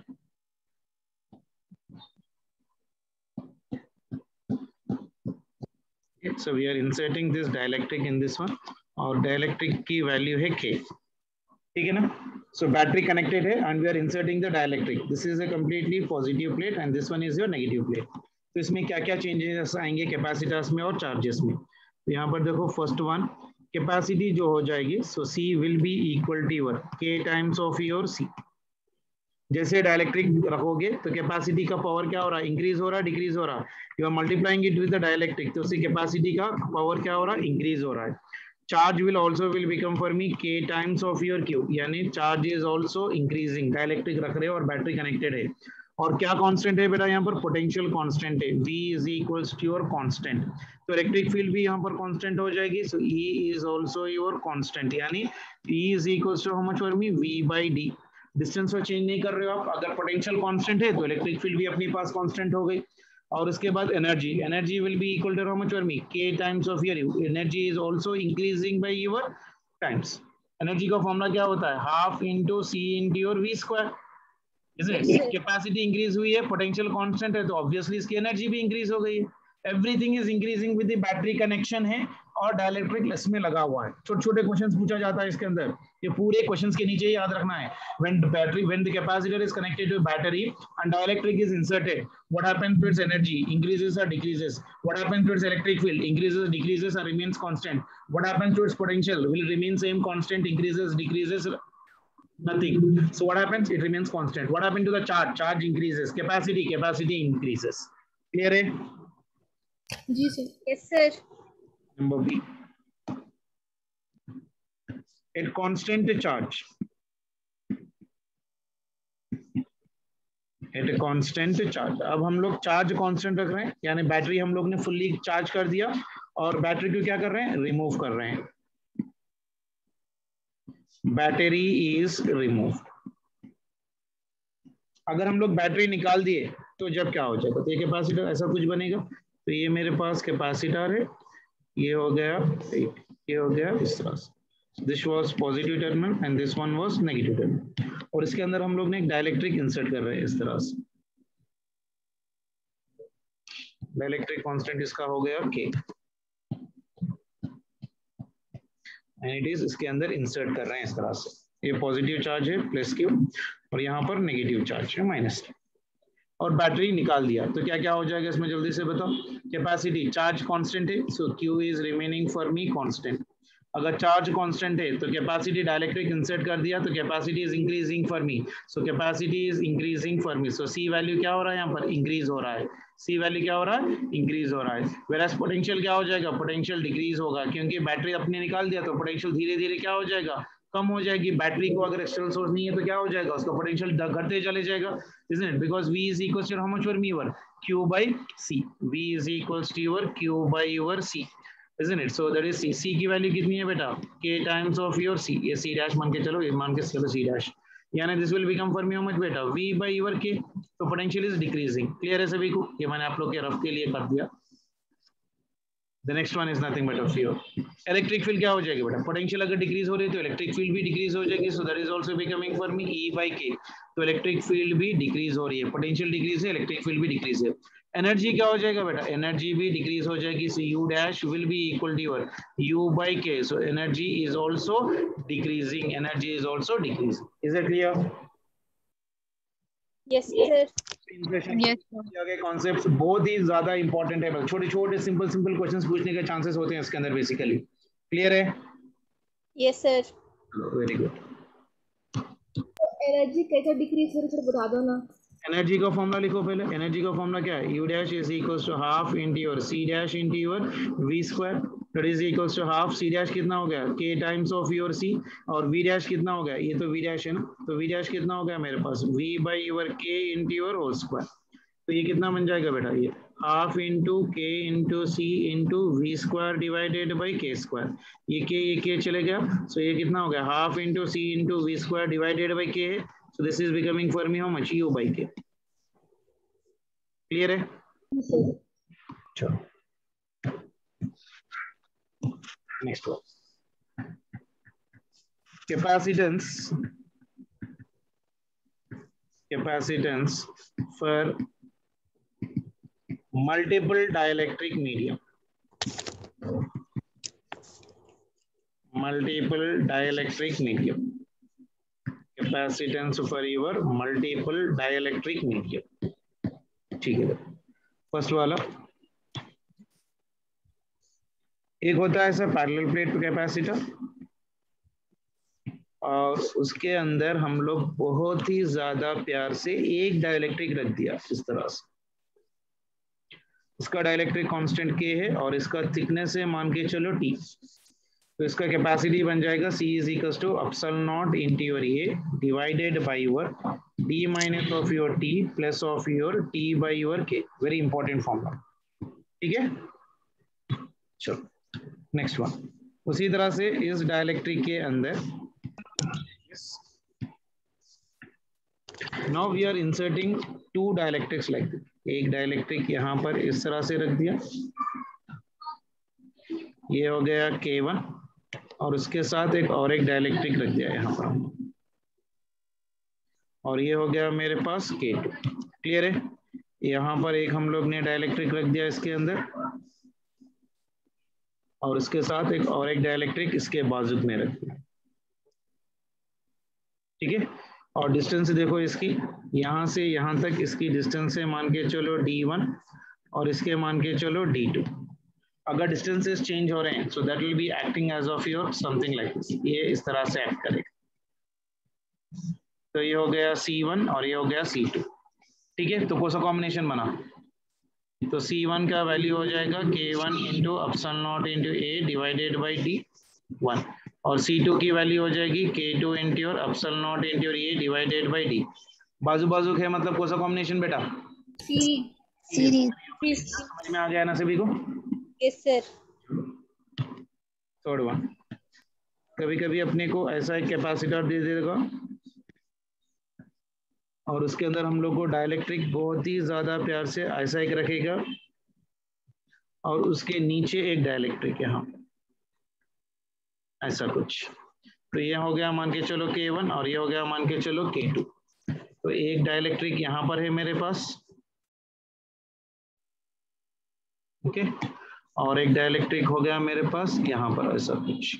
So we are inserting this dielectric in this one, और डाइलेक्ट्रिक की वैल्यू है K. ठीक है ना? So battery connected है and we are inserting the dielectric. This is a completely positive plate and this one is your negative plate. तो इसमें क्या क्या चेंजेस आएंगे कैपेसिटर्स में और चार्जेस में? तो यहाँ पर देखो, फर्स्ट वन कैपेसिटी जो हो जाएगी, so C will B equal to your K times of your C. जैसे डाइलेक्ट्रिक रखोगे तो कैपेसिटी का पावर क्या हो रहा है? इंक्रीज हो रहा है, डिक्रीज हो रहा है? You are multiplying it with the dielectric, तो उससे कैपेसिटी का पावर क्या हो रहा है? इंक्रीज हो रहा है. Charge will also will become for me K times of your Q, यानी charge is also increasing. Dielectric रख रहे हो और बैटरी कनेक्टेड है, और क्या कांस्टेंट है बेटा? यहाँ पर पोटेंशियल कांस्टेंट है, V is equals to your constant. तो इलेक्ट्रिक फील्ड भी यहाँ पर कांस्टेंट हो जाएगी. So E is also your constant, यानी E is equals to how much for me? V by D. Distance को चेंज नहीं कर रहे हो आप. अगर पोटेंशियल कांस्टेंट है तो इलेक्ट्रिक फील्ड भी अपने पास कांस्टेंट हो गई. और उसके बाद energy will B equal to how much for me? K times of your U. Energy is also increasing by your times. Energy का फॉर्मूला क्या होता है? Half into C into your V square. Capacity increase हुई है, potential constant है, तो obviously इसकी energy भी इंक्रीज हो गई है. Everything is increasing with the battery connection है और डाइलेक्ट्रिक इसमें लगा हुआ है. छोटे छोटे क्वेश्चंस पूछा जाता है इसके अंदर, ये पूरे क्वेश्चंस के नीचे याद रखना है. when the capacitor is connected to a battery and dielectric is inserted, what happens to its energy? Increases or decreases? What happens to its electric field? Increases, decreases, or remains constant? What happens to its potential? Will remain same constant, increases, decreases? Nothing. So what happens? It remains constant. What happened to the charge? Charge increases. Capacity increases. Clear है? जी sir. Yes, sir. Number B. At constant charge. At a constant charge. अब हम लोग charge constant रख रहे हैं, यानी battery हम लोग ने फुल्ली चार्ज कर दिया और बैटरी को क्या कर रहे हैं? रिमूव कर रहे हैं. Battery is remove. अगर हम लोग बैटरी निकाल दिए तो जब क्या हो जाएगा? तो ये कैपेसिटर ऐसा कुछ बनेगा. तो ये मेरे पास कैपेसिटर है, ये हो गया इस तरह से. This was positive terminal and this one was negative terminal, और इसके अंदर हम लोग ने एक डाइलेक्ट्रिक इंसर्ट कर रहे हैं इस तरह से. डाइलेक्ट्रिक कांस्टेंट इसका हो गया K, एंड इट इज इसके अंदर इंसर्ट कर रहे हैं इस तरह से, ये पॉजिटिव चार्ज है प्लस Q और यहाँ पर नेगेटिव चार्ज है माइनस Q, और बैटरी निकाल दिया तो क्या क्या हो जाएगा इसमें जल्दी से बताओ। कैपेसिटी चार्ज कांस्टेंट है, so Q is remaining for me constant. अगर चार्ज कांस्टेंट है तो कैपेसिटी डाइलेक्ट्रिक इंसर्ट कर दिया तो capacity is increasing for me, so capacity is increasing for me, so C value क्या हो रहा है यहाँ पर इंक्रीज हो रहा है, C वैल्यू क्या हो रहा है इंक्रीज हो रहा है। वेरास पोटेंशियल क्या हो जाएगा, पोटेंशियल डिक्रीज होगा, क्योंकि बैटरी अपने निकाल दिया तो पोटेंशियल धीरे धीरे क्या हो जाएगा कम हो जाएगी। बैटरी को अगर एक्सटर्नल सोर्स नहीं है तो क्या हो जाएगा उसका पोटेंशियल घटते चले जाएगा, isn't it? Because V is equals to how much for your Q by C. V is equals to your Q by your C, isn't it? So that is C. C की value कितनी है बेटा, K times of your C. ये C dash मान के चलो, ये मान के चलो C dash, यानी this will become for me how much बेटा, V by your K. तो potential is decreasing. Clear है सभी को, ये मैंने आप लोग के रफ के लिए कर दिया। The next one is nothing but of your electric field क्या हो जाएगी बेटा, पोटेंशियल अगर डिक्रीज हो रही है तो इलेक्ट्रिक फील्ड भी डिक्रीज हो जाएगी, so that is also becoming for me E by K। तो इलेक्ट्रिक फील्ड भी डिक्रीज हो रही है, पोटेंशियल डिक्रीज है, इलेक्ट्रिक फील्ड भी डिक्रीज है। एनर्जी क्या हो जाएगा बेटा, एनर्जी भी डिक्रीज हो जाएगी, so U dash will be equal to your U by K, so energy is also decreasing, energy is also decreasing. Is that clear? Yes, sir. आगे कॉन्सेप्ट्स बहुत ही ज्यादा इंपॉर्टेंट है, छोटे छोटे सिंपल सिंपल क्वेश्चंस पूछने के चांसेस होते हैं इसके अंदर बेसिकली। क्लियर है? Yes, sir. Very good. Energy कैसे डिक्रीज हो रही है बता दो ना। एनर्जी का फॉर्मूला लिखो पहले। एनर्जी का फॉर्मूला क्या है, U dash is equals to half into your C dash into your V square, that is equals to half C dash कितना हो गया K times of your C, और V dash कितना हो गया, ये तो V dash है ना, तो V dash कितना हो गया मेरे पास V by your K into your whole square। तो ये कितना बन जाएगा बेटा, ये half into K into C into V square divided by K square, ये K चले गया, सो ये कितना हो गया half into C into V square divided by K है, so this is becoming for me how much, U by K। Clear है? चलो next one, capacitance for multiple dielectric medium, multiple dielectric medium, capacitance for your multiple dielectric medium। ठीक है, first वाला एक होता है ऐसा पैरेलल प्लेट कैपेसिटर, और उसके अंदर हम लोग बहुत ही ज्यादा प्यार से एक डाइलेक्ट्रिक रख दिया इस तरह से, इसका डाइलेक्ट्रिक कांस्टेंट K है और इसका थिकनेस है मान के चलो T, तो इसका कैपेसिटी बन जाएगा C is equals to epsilon naught into your A divided by your D minus of your T plus of your T by your K। Very important formula, ठीक है। चलो नेक्स्ट वन, उसी तरह से इस डाइलेक्ट्रिक के अंदर now we are inserting two dielectrics like this. एक डाइलेक्ट्रिक यहाँ पर इस तरह से रख दिया, ये हो गया K1, और उसके साथ एक और एक डाइलेक्ट्रिक रख दिया यहाँ पर, और ये हो गया मेरे पास K2। क्लियर है? यहाँ पर एक हम लोग ने डाइलेक्ट्रिक रख दिया इसके अंदर, और उसके साथ एक और एक डाइलेक्ट्रिक इसके बाजू में रख दिया, ठीक है। और डिस्टेंस देखो इसकी, यहाँ से यहाँ तक इसकी डिस्टेंस है मान के चलो D1, और इसके मान के चलो D2। अगर डिस्टेंसेस चेंज हो रहे हैं so that will be acting as of your something like this, ये इस तरह से एक्ट करेगा। तो ये हो गया C1 और ये हो गया C2, ठीक है। तो कौन सा कॉम्बिनेशन बना, तो C1 का वैल्यू हो जाएगा K1 into epsilon naught into A divided by D1, और C2 की वैल्यू हो जाएगी K2 into epsilon naught into A divided by D। बाजू बाजू है मतलब कौन सा कॉम्बिनेशन बेटा, Series। समझ में आ गया ना सभी को? Yes, sir. थर्ड वन, कभी कभी अपने को ऐसा एक कैपेसिटर दे देगा और उसके अंदर हम लोग को डाइलेक्ट्रिक बहुत ही ज्यादा प्यार से ऐसा एक रखेगा, और उसके नीचे एक डाइलेक्ट्रिक यहाँ ऐसा कुछ, तो ये हो गया मान के चलो K1 और ये हो गया मान के चलो K2। तो एक डाइलेक्ट्रिक यहाँ पर है मेरे पास, ओके, और एक डाइलेक्ट्रिक हो गया मेरे पास यहाँ पर ऐसा कुछ,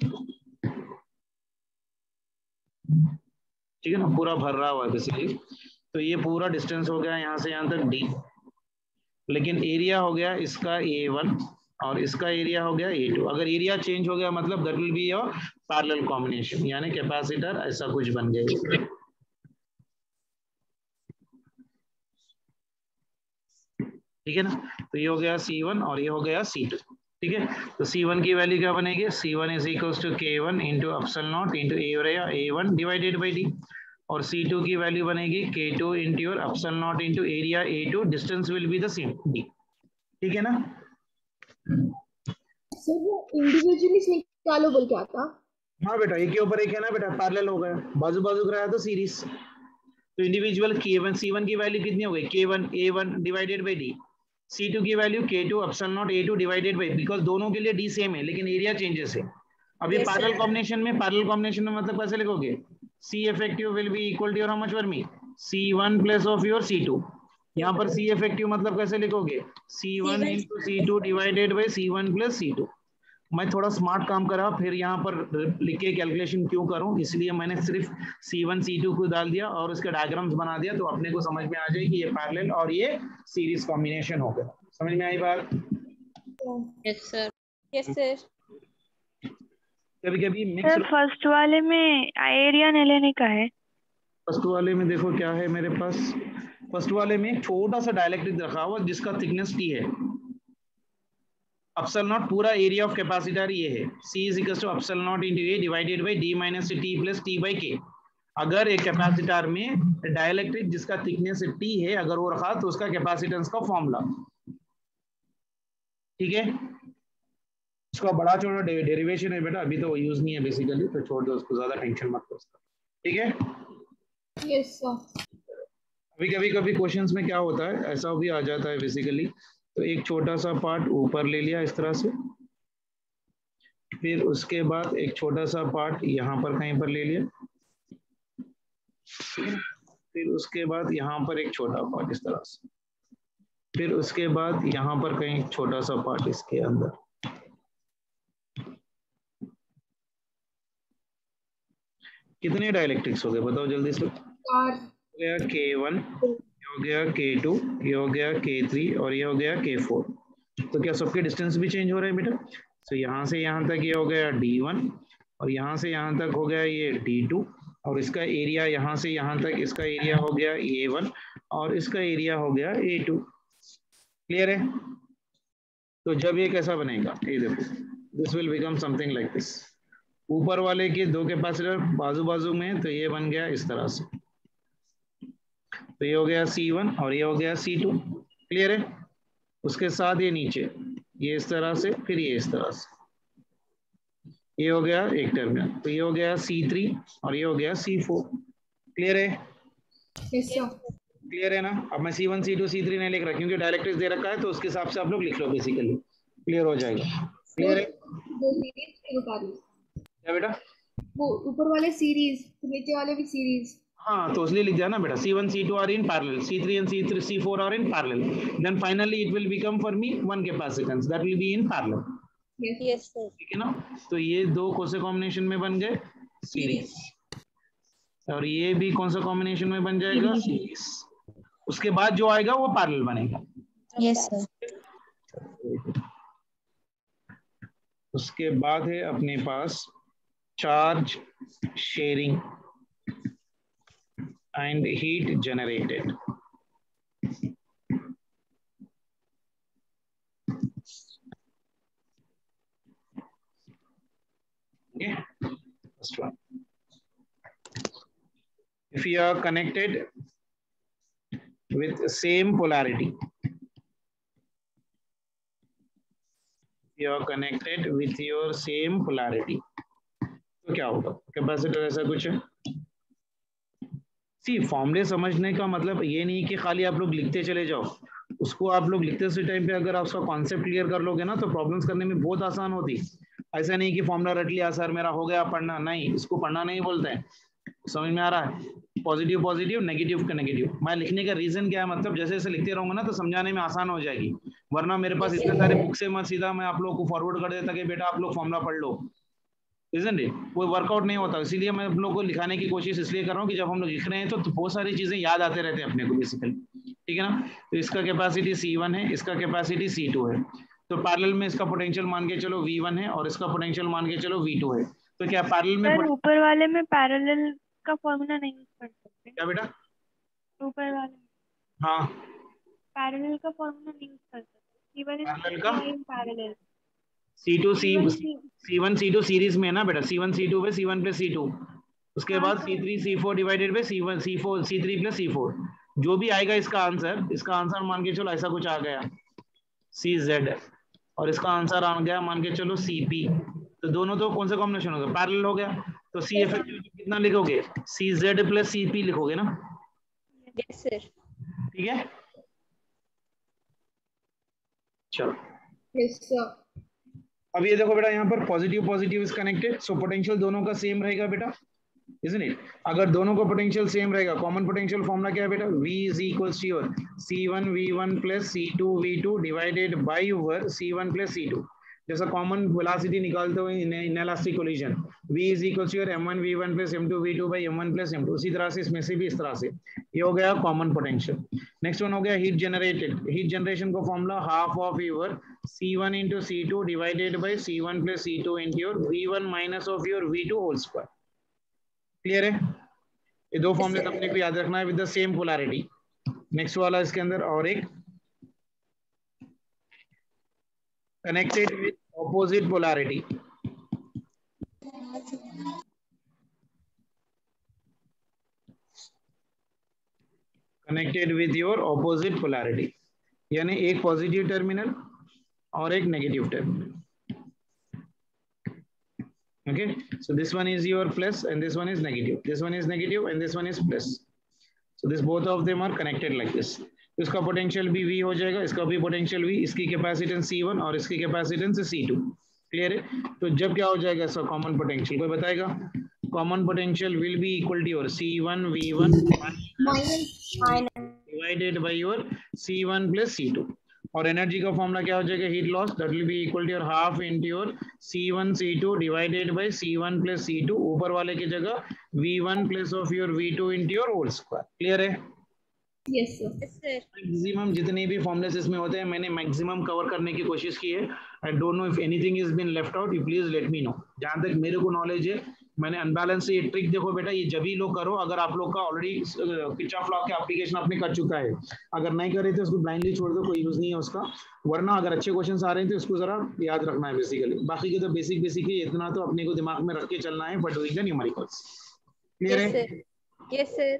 ठीक है ना, पूरा भर रहा हुआ है बेसिकली। तो ये पूरा डिस्टेंस हो गया यहाँ से यहाँ तक d, लेकिन एरिया हो गया इसका A1 और इसका एरिया हो गया A2। अगर एरिया चेंज हो गया मतलब that will be your parallel combination, यानी कैपेसिटर ऐसा कुछ बन गया। ठीक है ना, तो ये हो गया C1 और ये हो गया C2। ठीक है, तो C1 की वैल्यू क्या बनेगी, C1 is equals to K1 into epsilon naught into A1 divided by D, और C2 की वैल्यू बनेगी K2 into your epsilon naught into area A2, distance will be the same D। ठीक है ना। Sir वो individually निकालो बोल के आता। हाँ बेटा, एक के ऊपर एक है ना बेटा, पैरेलल हो गया, बाजू बाजू कराया तो सीरीज। तो इंडिविजुअल K1 C1 की वैल्यू कितनी हो गई, K1 A1 divided by D, C2 की value K2 epsilon naught A2 divided by, because दोनों के लिए D सेम है लेकिन एरिया चेंजेस है। अब ये पैरेलल कॉम्बिनेशन में मतलब कैसे लिखोगे, C effective will be equal to your how much for me, C1 plus of your C2। यहाँ पर C effective मतलब कैसे लिखोगे, C1 into C2 divided by C1 plus C2। मैं थोड़ा स्मार्ट काम करा, फिर यहाँ पर लिख के कैलकुलेशन क्यों करूं, इसलिए मैंने सिर्फ C1 C2 को डाल दिया और उसके डायग्राम्स बना दिया, तो अपने को समझ में आ जाए कि ये पैरेलल और ये सीरीज कॉम्बिनेशन हो गया। समझ में आई बात? Yes sir. Yes sir. कभी कभी सर फर्स्ट वाले में एरिया नहीं लेने का है। फर्स्ट वाले में देखो क्या है मेरे पास, फर्स्ट वाले में एक छोटा सा डाइलेक्ट्रिक रखा हुआ जिसका थिकनेस T है, एप्सिलॉन नॉट पूरा एरिया ऑफ कैपेसिटर ये है, C is equal to epsilon naught into A divided by D minus T plus T by K। अगर एक कैपेसिटर में डाइलेक्ट्रिक जिसका थिकनेस T है अगर वो रखा तो उसका कैपेसिटेंस का फॉर्मूला, ठीक है, उसका बड़ा छोटा डेरिवेशन है बेटा, अभी तो वो यूज नहीं है बेसिकली, तो छोड़ दो उसको, ज्यादा टेंशन मत लो उसका। ठीक है, यस सर। अभी कभी क्वेश्चंस में क्या होता है, ऐसा भी आ जाता है बेसिकली, तो एक छोटा सा पार्ट ऊपर ले लिया इस तरह से, फिर उसके बाद एक छोटा सा पार्ट यहाँ पर कहीं पर ले लिया, फिर उसके बाद यहाँ पर एक छोटा पार्ट इस तरह से, फिर उसके बाद यहाँ पर कहीं छोटा सा पार्ट इसके अंदर। कितने डाइलेक्ट्रिक्स हो गए बताओ जल्दी से? हो गया K1, ये हो गया K2, ये हो गया K3 और ये हो गया K4। तो क्या सबके डिस्टेंस भी चेंज हो रहे हैं बेटा? तो यहाँ से यहाँ तक ये हो गया D1 और यहाँ से यहाँ तक हो गया ये D2 और इसका एरिया यहाँ से यहाँ तक, इसका एरिया हो गया A1 और इसका एरिया हो गया A2। क्लियर है? तो जब ये कैसा बनेगा, ये देखो, this will become something like this. ऊपर वाले के दो कैपेसिटर बाजू बाजू में, तो ये बन गया इस तरह से, तो ये हो गया C1 और ये हो गया C2। क्लियर है? उसके साथ ये नीचे ये इस तरह से, फिर ये इस तरह से, ये हो गया एक टर्मिनल, तो ये हो गया C3 और ये हो गया C4। क्लियर है? Yes sir. क्लियर है ना? अब मैं C1 C2 C3 नहीं लिख रहा क्योंकि डायरेक्ट्रिक्स दे रखा है, तो उसके हिसाब से आप लोग लिख लो, बेसिकली क्लियर हो जाएगा। क्लियर है? दो सीरीज बता दी क्या बेटा? वो ऊपर वाले सीरीज, नीचे वाले भी सीरीज। हाँ, तो इसलिए लिख दिया ना बेटा, C1 C2 are in parallel, C3 and C4 are in parallel, then finally it will become for me one capacitance that will be in parallel। Yes sir. ठीक है ना? तो ये दो कौन से कॉम्बिनेशन में बन गए, सीरीज, और ये भी कौन सा कॉम्बिनेशन में बन जाएगा, सीरीज। उसके बाद जो आएगा वो पैरेलल बनेगा। Yes sir. उसके बाद है अपने पास charge sharing and heat generated। Okay, first one. If you are connected with same polarity, you are connected with your same polarity, तो क्या होगा, कैपेसिटर ऐसा कुछ है। सी फॉर्मूले समझने का मतलब ये नहीं कि खाली आप लोग लिखते चले जाओ, उसको आप लोग लिखते उस टाइम पे अगर आप उसका कॉन्सेप्ट क्लियर कर लोगे ना तो प्रॉब्लम्स करने में बहुत आसान होती। ऐसा नहीं कि फॉर्मूला रट लिया सर मेरा हो गया पढ़ना, नहीं, इसको पढ़ना नहीं बोलते हैं। समझ में आ रहा है? पॉजिटिव पॉजिटिव, नेगेटिव का नेगेटिव। मैं लिखने का रीजन क्या है, मतलब जैसे जैसे लिखते रहूंगा ना तो समझाने में आसान हो जाएगी, वरना मेरे पास इतने सारे बुक से मैं सीधा मैं आप लोगों को फॉरवर्ड कर देता कि बेटा आप लोग फॉर्मूला पढ़ लो, इजंट इट, वो वर्कआउट नहीं होता। इसीलिए मैं आप लोग को लिखाने की कोशिश इसलिए कर रहा हूँ कि जब हम लोग लिख रहे हैं तो बहुत सारी चीजें याद आते रहते हैं अपने को बेसिकली, ठीक है ना। तो इसका कैपेसिटी C1 है, इसका कैपेसिटी C2 है, तो पैरेलल में इसका पोटेंशियल मान के चलो V1 है और इसका पोटेंशियल मान के चलो V2 है। तो क्या पैरेलल में सर ऊपर वाले में पैरेलल का फॉर्मूला नहीं यूज कर सकते? क्या बेटा? ऊपर वाले में हाँ, पैरेलल का फॉर्मूला नहीं यूज कर सकते। पैरेलल का parallel C2 C1 C2 series में है ना बेटा, C1 C2 पे C1 प्लस C2, उसके बाद C3 C4 divided by C1 C4 C3 plus C4, जो भी आएगा इसका आंसर मान के चलो ऐसा कुछ आ गया CZ, और इसका आंसर आ गया मान के चलो CP। तो दोनों तो कौन सा कॉम्बिनेशन होगा, पैरेलल हो गया। तो C इफेक्टिव कितना लिखोगे, CZ प्लस CP लिखोगे ना, यस सर। ठीक है। चलो Yes, sir. अब ये देखो बेटा, यहाँ पर positive positive is connected, so potential दोनों का सेम रहेगा बेटा, isn't it? अगर दोनों का पोटेंशियल सेम रहेगा, कॉमन पोटेंशियल फॉर्मूला क्या है बेटा, V is equals to your C1 V1 plus C2 V2 divided by over C1 plus C2। जैसा कॉमन वेलोसिटी निकालते हुए inelastic collision, V is equals to your M1 V1 plus M2 V2 by M1 plus M2, उसी तरह से इसमें से भी इस तरह से ये हो गया कॉमन पोटेंशियल। नेक्स्ट वन हो गया हीट जनरेटेड, हीट जनरेशन का formula half of your C1 into C2 divided by C1 plus C2 into your V1 minus of your V2 whole square। Clear है? ये दो फॉर्मूले अपने को याद रखना है with the same polarity. Next वाला इसके अंदर और एक connected with opposite polarity, connected with your opposite polarity, यानी एक पॉजिटिव टर्मिनल और एक negative terminal. Okay, so this one is your plus and this one is negative, this one is negative and this one is plus, so this both of them are connected like this। तो इसका potential भी V हो जाएगा, इसका भी potential V, इसकी capacitance C1 और इसकी कैपेसिटेंस C2। क्लियर है? तो जब क्या हो जाएगा इसका कॉमन पोटेंशियल, कोई बताएगा? Common potential will B equal to your C1 V1 divided by your C1 plus C2, और एनर्जी का फॉर्मूला क्या हो जाएगा, heat loss, that will B equal to your half into your C1 C2 divided by C1 plus C2, ऊपर वाले की जगह V1 plus of your V2 into your whole square. Clear है? Yes, sir. मैक्सिमम जितने भी formulas इसमें होते हैं मैंने मैक्सिमम कवर करने की कोशिश की है। I don't know if anything is been left out, you please let me know. जहां तक मेरे को नॉलेज है मैंने अनबैलेंस ये ट्रिक, देखो बेटा ये जब ही लोग करो अगर आप लोग का ऑलरेडी किरचॉफ लॉ का एप्लीकेशन आपने कर चुका है, अगर नहीं करे तो उसको ब्लाइंडली छोड़ दो, कोई यूज नहीं है उसका, वरना अगर अच्छे क्वेश्चंस आ रहे हैं तो उसको जरा याद रखना है बेसिकली। बाकी के तो बेसिक ही इतना तो अपने को दिमाग में रख के चलना है, but doing the numericals. Clear है? Yes sir.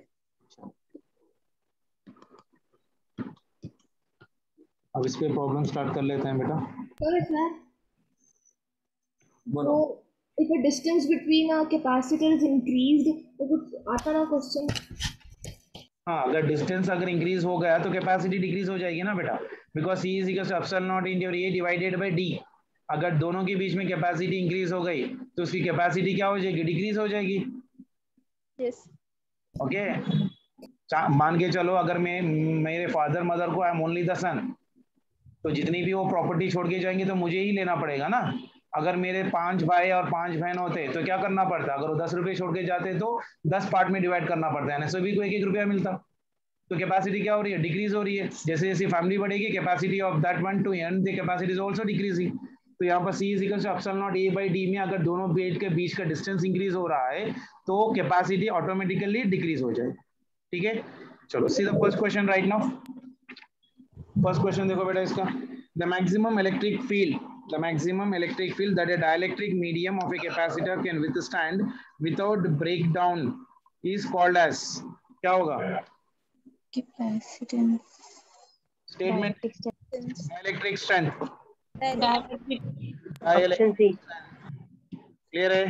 अब इस पे प्रॉब्लम स्टार्ट कर लेते हैं बेटा। Sir, बोलो। so if a distance between a capacitor is increased, तो कुछ आता ना क्वेश्चन? हाँ, अगर डिस्टेंस अगर इंक्रीज हो गया तो कैपेसिटी डिक्रीज हो जाएगी ना बेटा, because C is equal to epsilon naught into A divided by D। अगर दोनों के बीच में कैपेसिटी इंक्रीज हो गई तो उसकी कैपेसिटी क्या हो जाएगी, डिक्रीज हो जाएगी। यस। ओके, मान के चलो अगर मैं मेरे फादर मदर को I am only the son, तो जितनी भी वो प्रॉपर्टी छोड़ के जाएंगे तो मुझे ही लेना पड़ेगा ना। अगर मेरे 5 भाई और 5 बहन होते तो क्या करना पड़ता, अगर वो 10 रुपए छोड़ के जाते तो 10 पार्ट में डिवाइड करना पड़ता है ना, सभी को 1-1 रुपया मिलता। तो कैपेसिटी क्या हो रही है, डिक्रीज हो रही है। जैसे जैसे फैमिली बढ़ेगी capacity of that one two and the capacity is also decreasing. तो यहाँ पर C is equal to epsilon naught A by D में अगर दोनों प्लेट के बीच का डिस्टेंस इंक्रीज हो रहा है तो कैपेसिटी ऑटोमेटिकली डिक्रीज हो जाए। ठीक है, चलो see the first question right now. First question देखो बेटा इसका, the maximum electric field that a dielectric medium of a capacitor can withstand without breakdown is called as, क्या होगा? Capacitance. Statement dielectric strength, direct. dielectric clear है?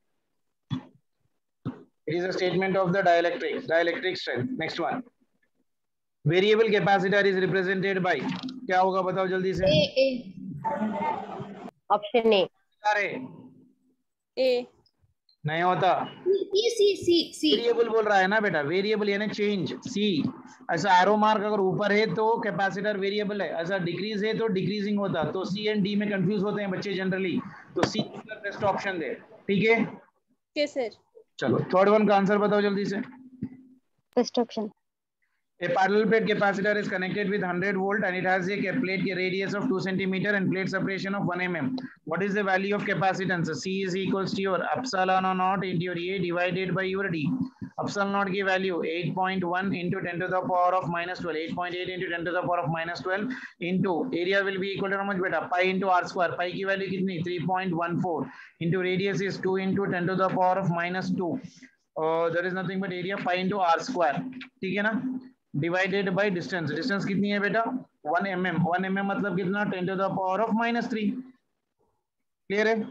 It is a statement of the dielectric strength. Next one, variable capacitor is represented by, क्या होगा बताओ जल्दी से? A। Option A. अरे A. नहीं होता, ये सी वेरिएबल बोल रहा है ना बेटा, वेरिएबल यानी चेंज। सी ऐसा एरो मार्क अगर ऊपर है तो कैपेसिटर वेरिएबल है, ऐसा डिक्रीज है तो डिक्रीजिंग होता। तो सी एंड डी में कंफ्यूज होते हैं बच्चे जनरली, तो सी बेस्ट ऑप्शन दे। ठीक है, Yes, sir. चलो थर्ड वन का आंसर बताओ जल्दी से। First option. A parallel plate capacitor is connected with 100 volt and it has a plate radius of 2 centimeter and plate separation of 1 mm. What is the value of capacitance? C is equals to your epsilon naught into your A divided by your D. Epsilon naught की value 8.1 into 10 to the power of minus 12, 8.8 into 10 to the power of minus 12 into area will be equal to how much beta? Pi into r square. Pi की value कितनी? 3.14 into radius is 2 into 10 to the power of minus 2. There is nothing but area pi into r square. ठीक है ना? Divided by distance. Distance कितनी है बेटा? 1 mm। 1 mm मतलब कितना? 10 to the power of minus 3। Clear है?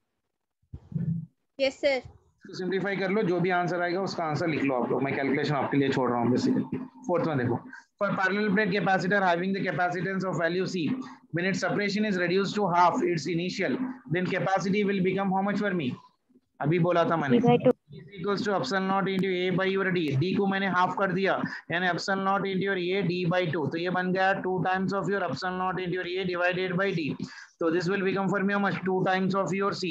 Yes, sir. तो सिंप्लीफाई कर लो, जो भी आंसर आएगा उसका आंसर लिख लो आप लोग, मैं कैलकुलेशन आपके लिए छोड़ रहा हूँ बेसिकली। फोर्थ वन देखो, for parallel plate capacitor having the capacitance of value C when its separation is reduced to half its initial, then capacity will become how much for me? अभी बोला था मैंने, equals to epsilon naught into a by your d। d को मैंने half कर दिया, यानी epsilon naught into your a d by 2, तो ये बन गया 2 times of your epsilon naught into your a divided by d। तो this will become for me how much? 2 times of your c।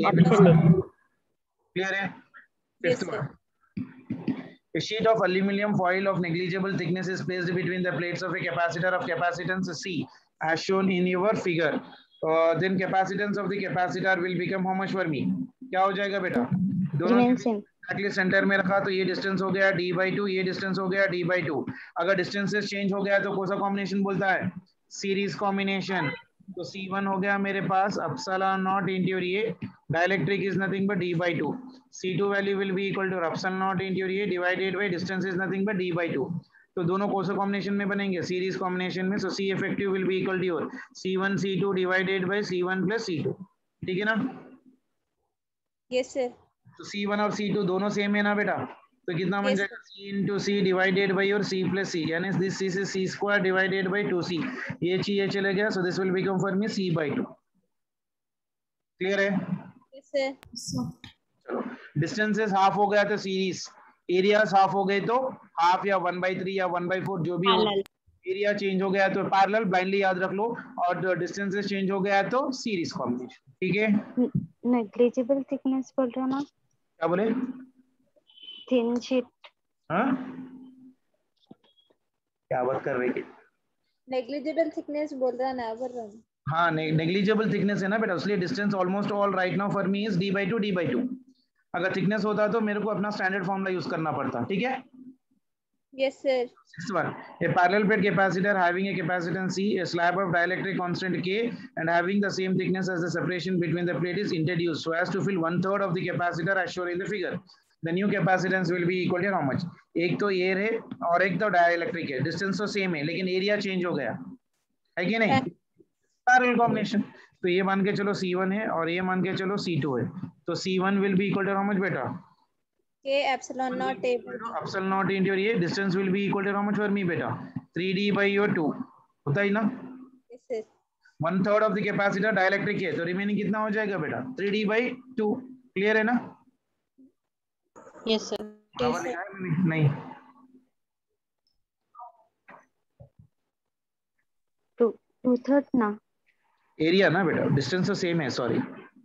Clear है? Yes, sir. A sheet of aluminum foil of negligible thickness is placed between the plates of a capacitor of capacitance C as shown in your figure. Then capacitance of the capacitor will become how much for me? क्या हो जाएगा बेटा? दोनों actually centre में रखा तो ये distance हो गया d by 2, ये डिस्टेंस हो गया d by 2। अगर डिस्टेंसेस चेंज हो गया तो कौन सा कॉम्बिनेशन बोलता है? Series combination. तो C1 हो गया मेरे पास एप्सिलॉन नॉट इनटू ये, dielectric is nothing but d by 2। C2 value will B equal to epsilon naught into ये divided by distance is nothing but d by 2। तो दोनों कौन सा कॉम्बिनेशन में बनेंगे? सीरीज कॉम्बिनेशन में। So C effective will B equal to your C1 C2 divided by C1 plus C2। ठीक है ना? Yes, sir. तो C1 और C2 दोनों सेम है ना बेटा? तो कितना बन जाएगा? C into C divided by और C प्लस C, यानी दिस C से C square divided by 2C। ये चीज चले गया, so this will become for me C by 2। Clear है? Yes, sir. चलो, डिस्टेंसेस हाफ हो गया तो सीरीज, एरियाज हाफ हो गए तो हाफ या 1/3 या 1/4 जो भी हो। एरिया चेंज हो गया तो पैरेलल, ब्लाइंडली याद रख लो, और डिस्टेंसेस चेंज हो गया तो सीरीज कॉम्बिनेशन। ठीक है? नेग्लिजिबल थिकनेस बोल रहे हो ना? क्या बोले? Thin sheet. हाँ, क्या बात कर रही है? Negligible thickness बोल रहा ना, बोल रहा हूँ। हाँ, नेग्लिजिबल थिकनेस है ना बेटा, इसलिए distance almost all right now for me is d by 2 d by 2। अगर थिकनेस होता तो मेरे को अपना स्टैंडर्ड फॉर्मूला यूज करना पड़ता। ठीक है? Yes, sir. Sixth one, a parallel plate capacitor having a capacitance C, a slab of dielectric constant K, and having the same thickness as the separation between the plate is introduced so as to fill 1/3 of the capacitor as shown in the figure. The new capacitance will be equal to how much? एक तो air है और एक तो dielectric है, distance तो same है लेकिन एरिया चेंज हो गया है कि नहीं? Parallel combination. तो ये मान के चलो C1 है और ये मान के चलो C2 है, तो C1 will be equal to how much बेटा? K epsilon naught A. Epsilon naught into ये distance will be equal to how much for me बेटा? 3d by your 2 होता ही ना? Yes, sir. 1/3 of the capacitor dielectric है, तो remaining कितना हो जाएगा बेटा? 3d by 2। क्लियर है ना? Yes, sir. नहीं, 2/3 ना? एरिया ना बेटा, डिस्टेंस तो सेम है, सॉरी।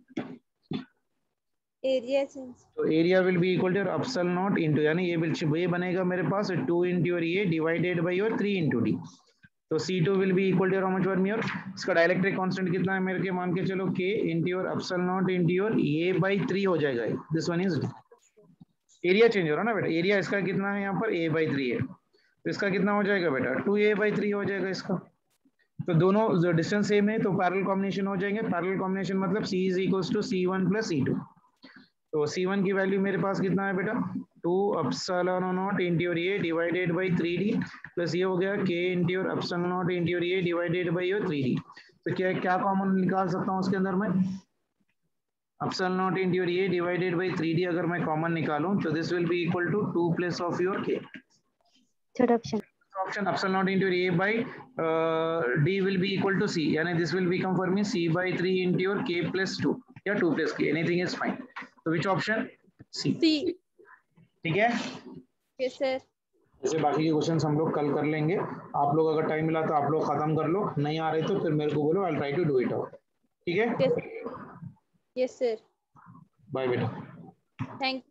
Area change. तो area will B equal to epsilon naught into, यानी ये बनेगा मेरे पास 2 into your a divided by your 3 into d। तो C2 विल B equal to how much for me, और इसका डाइलेक्ट्रिक कांस्टेंट कितना है मेरे के, मान के चलो K into your epsilon naught into your a by 3 हो जाएगा। This one is area change हो रहा है ना बेटा, एरिया इसका कितना है यहाँ पर a by 3 है, तो इसका कितना हो जाएगा बेटा? 2a by 3 हो जाएगा इसका। तो दोनों जो डिस्टेंस सेम है तो पैरेलल कॉम्बिनेशन हो जाएंगे। पैरेलल कॉम्बिनेशन मतलब C is equals to C1 plus C2। तो C1 की वैल्यू मेरे पास कितना है बेटा? 2 epsilon naught into your a divided by 3d plus ये हो गया K into your epsilon naught into your a divided by your 3d। तो क्या कॉमन निकाल सकता हूँ उसके अंदर मैं? Epsilon naught into your a divided by 3d अगर मैं कॉमन निकालूं तो this will B equal to 2 plus of your K। Third option. Option epsilon naught into a by d will be equal to C, यानी this will become for me C by 3 into your K plus 2 या 2 plus K, anything is fine। So which option? C. C. ठीक है, Yes, sir. ऐसे बाकी के questions हम लोग कल कर लेंगे। आप लोग अगर टाइम मिला तो आप लोग खत्म कर लो, नहीं आ रहे तो फिर मेरे को बोलो, I will try to do it out. ठीक है, Yes. Yes, sir. बाय बेटा। Thank you.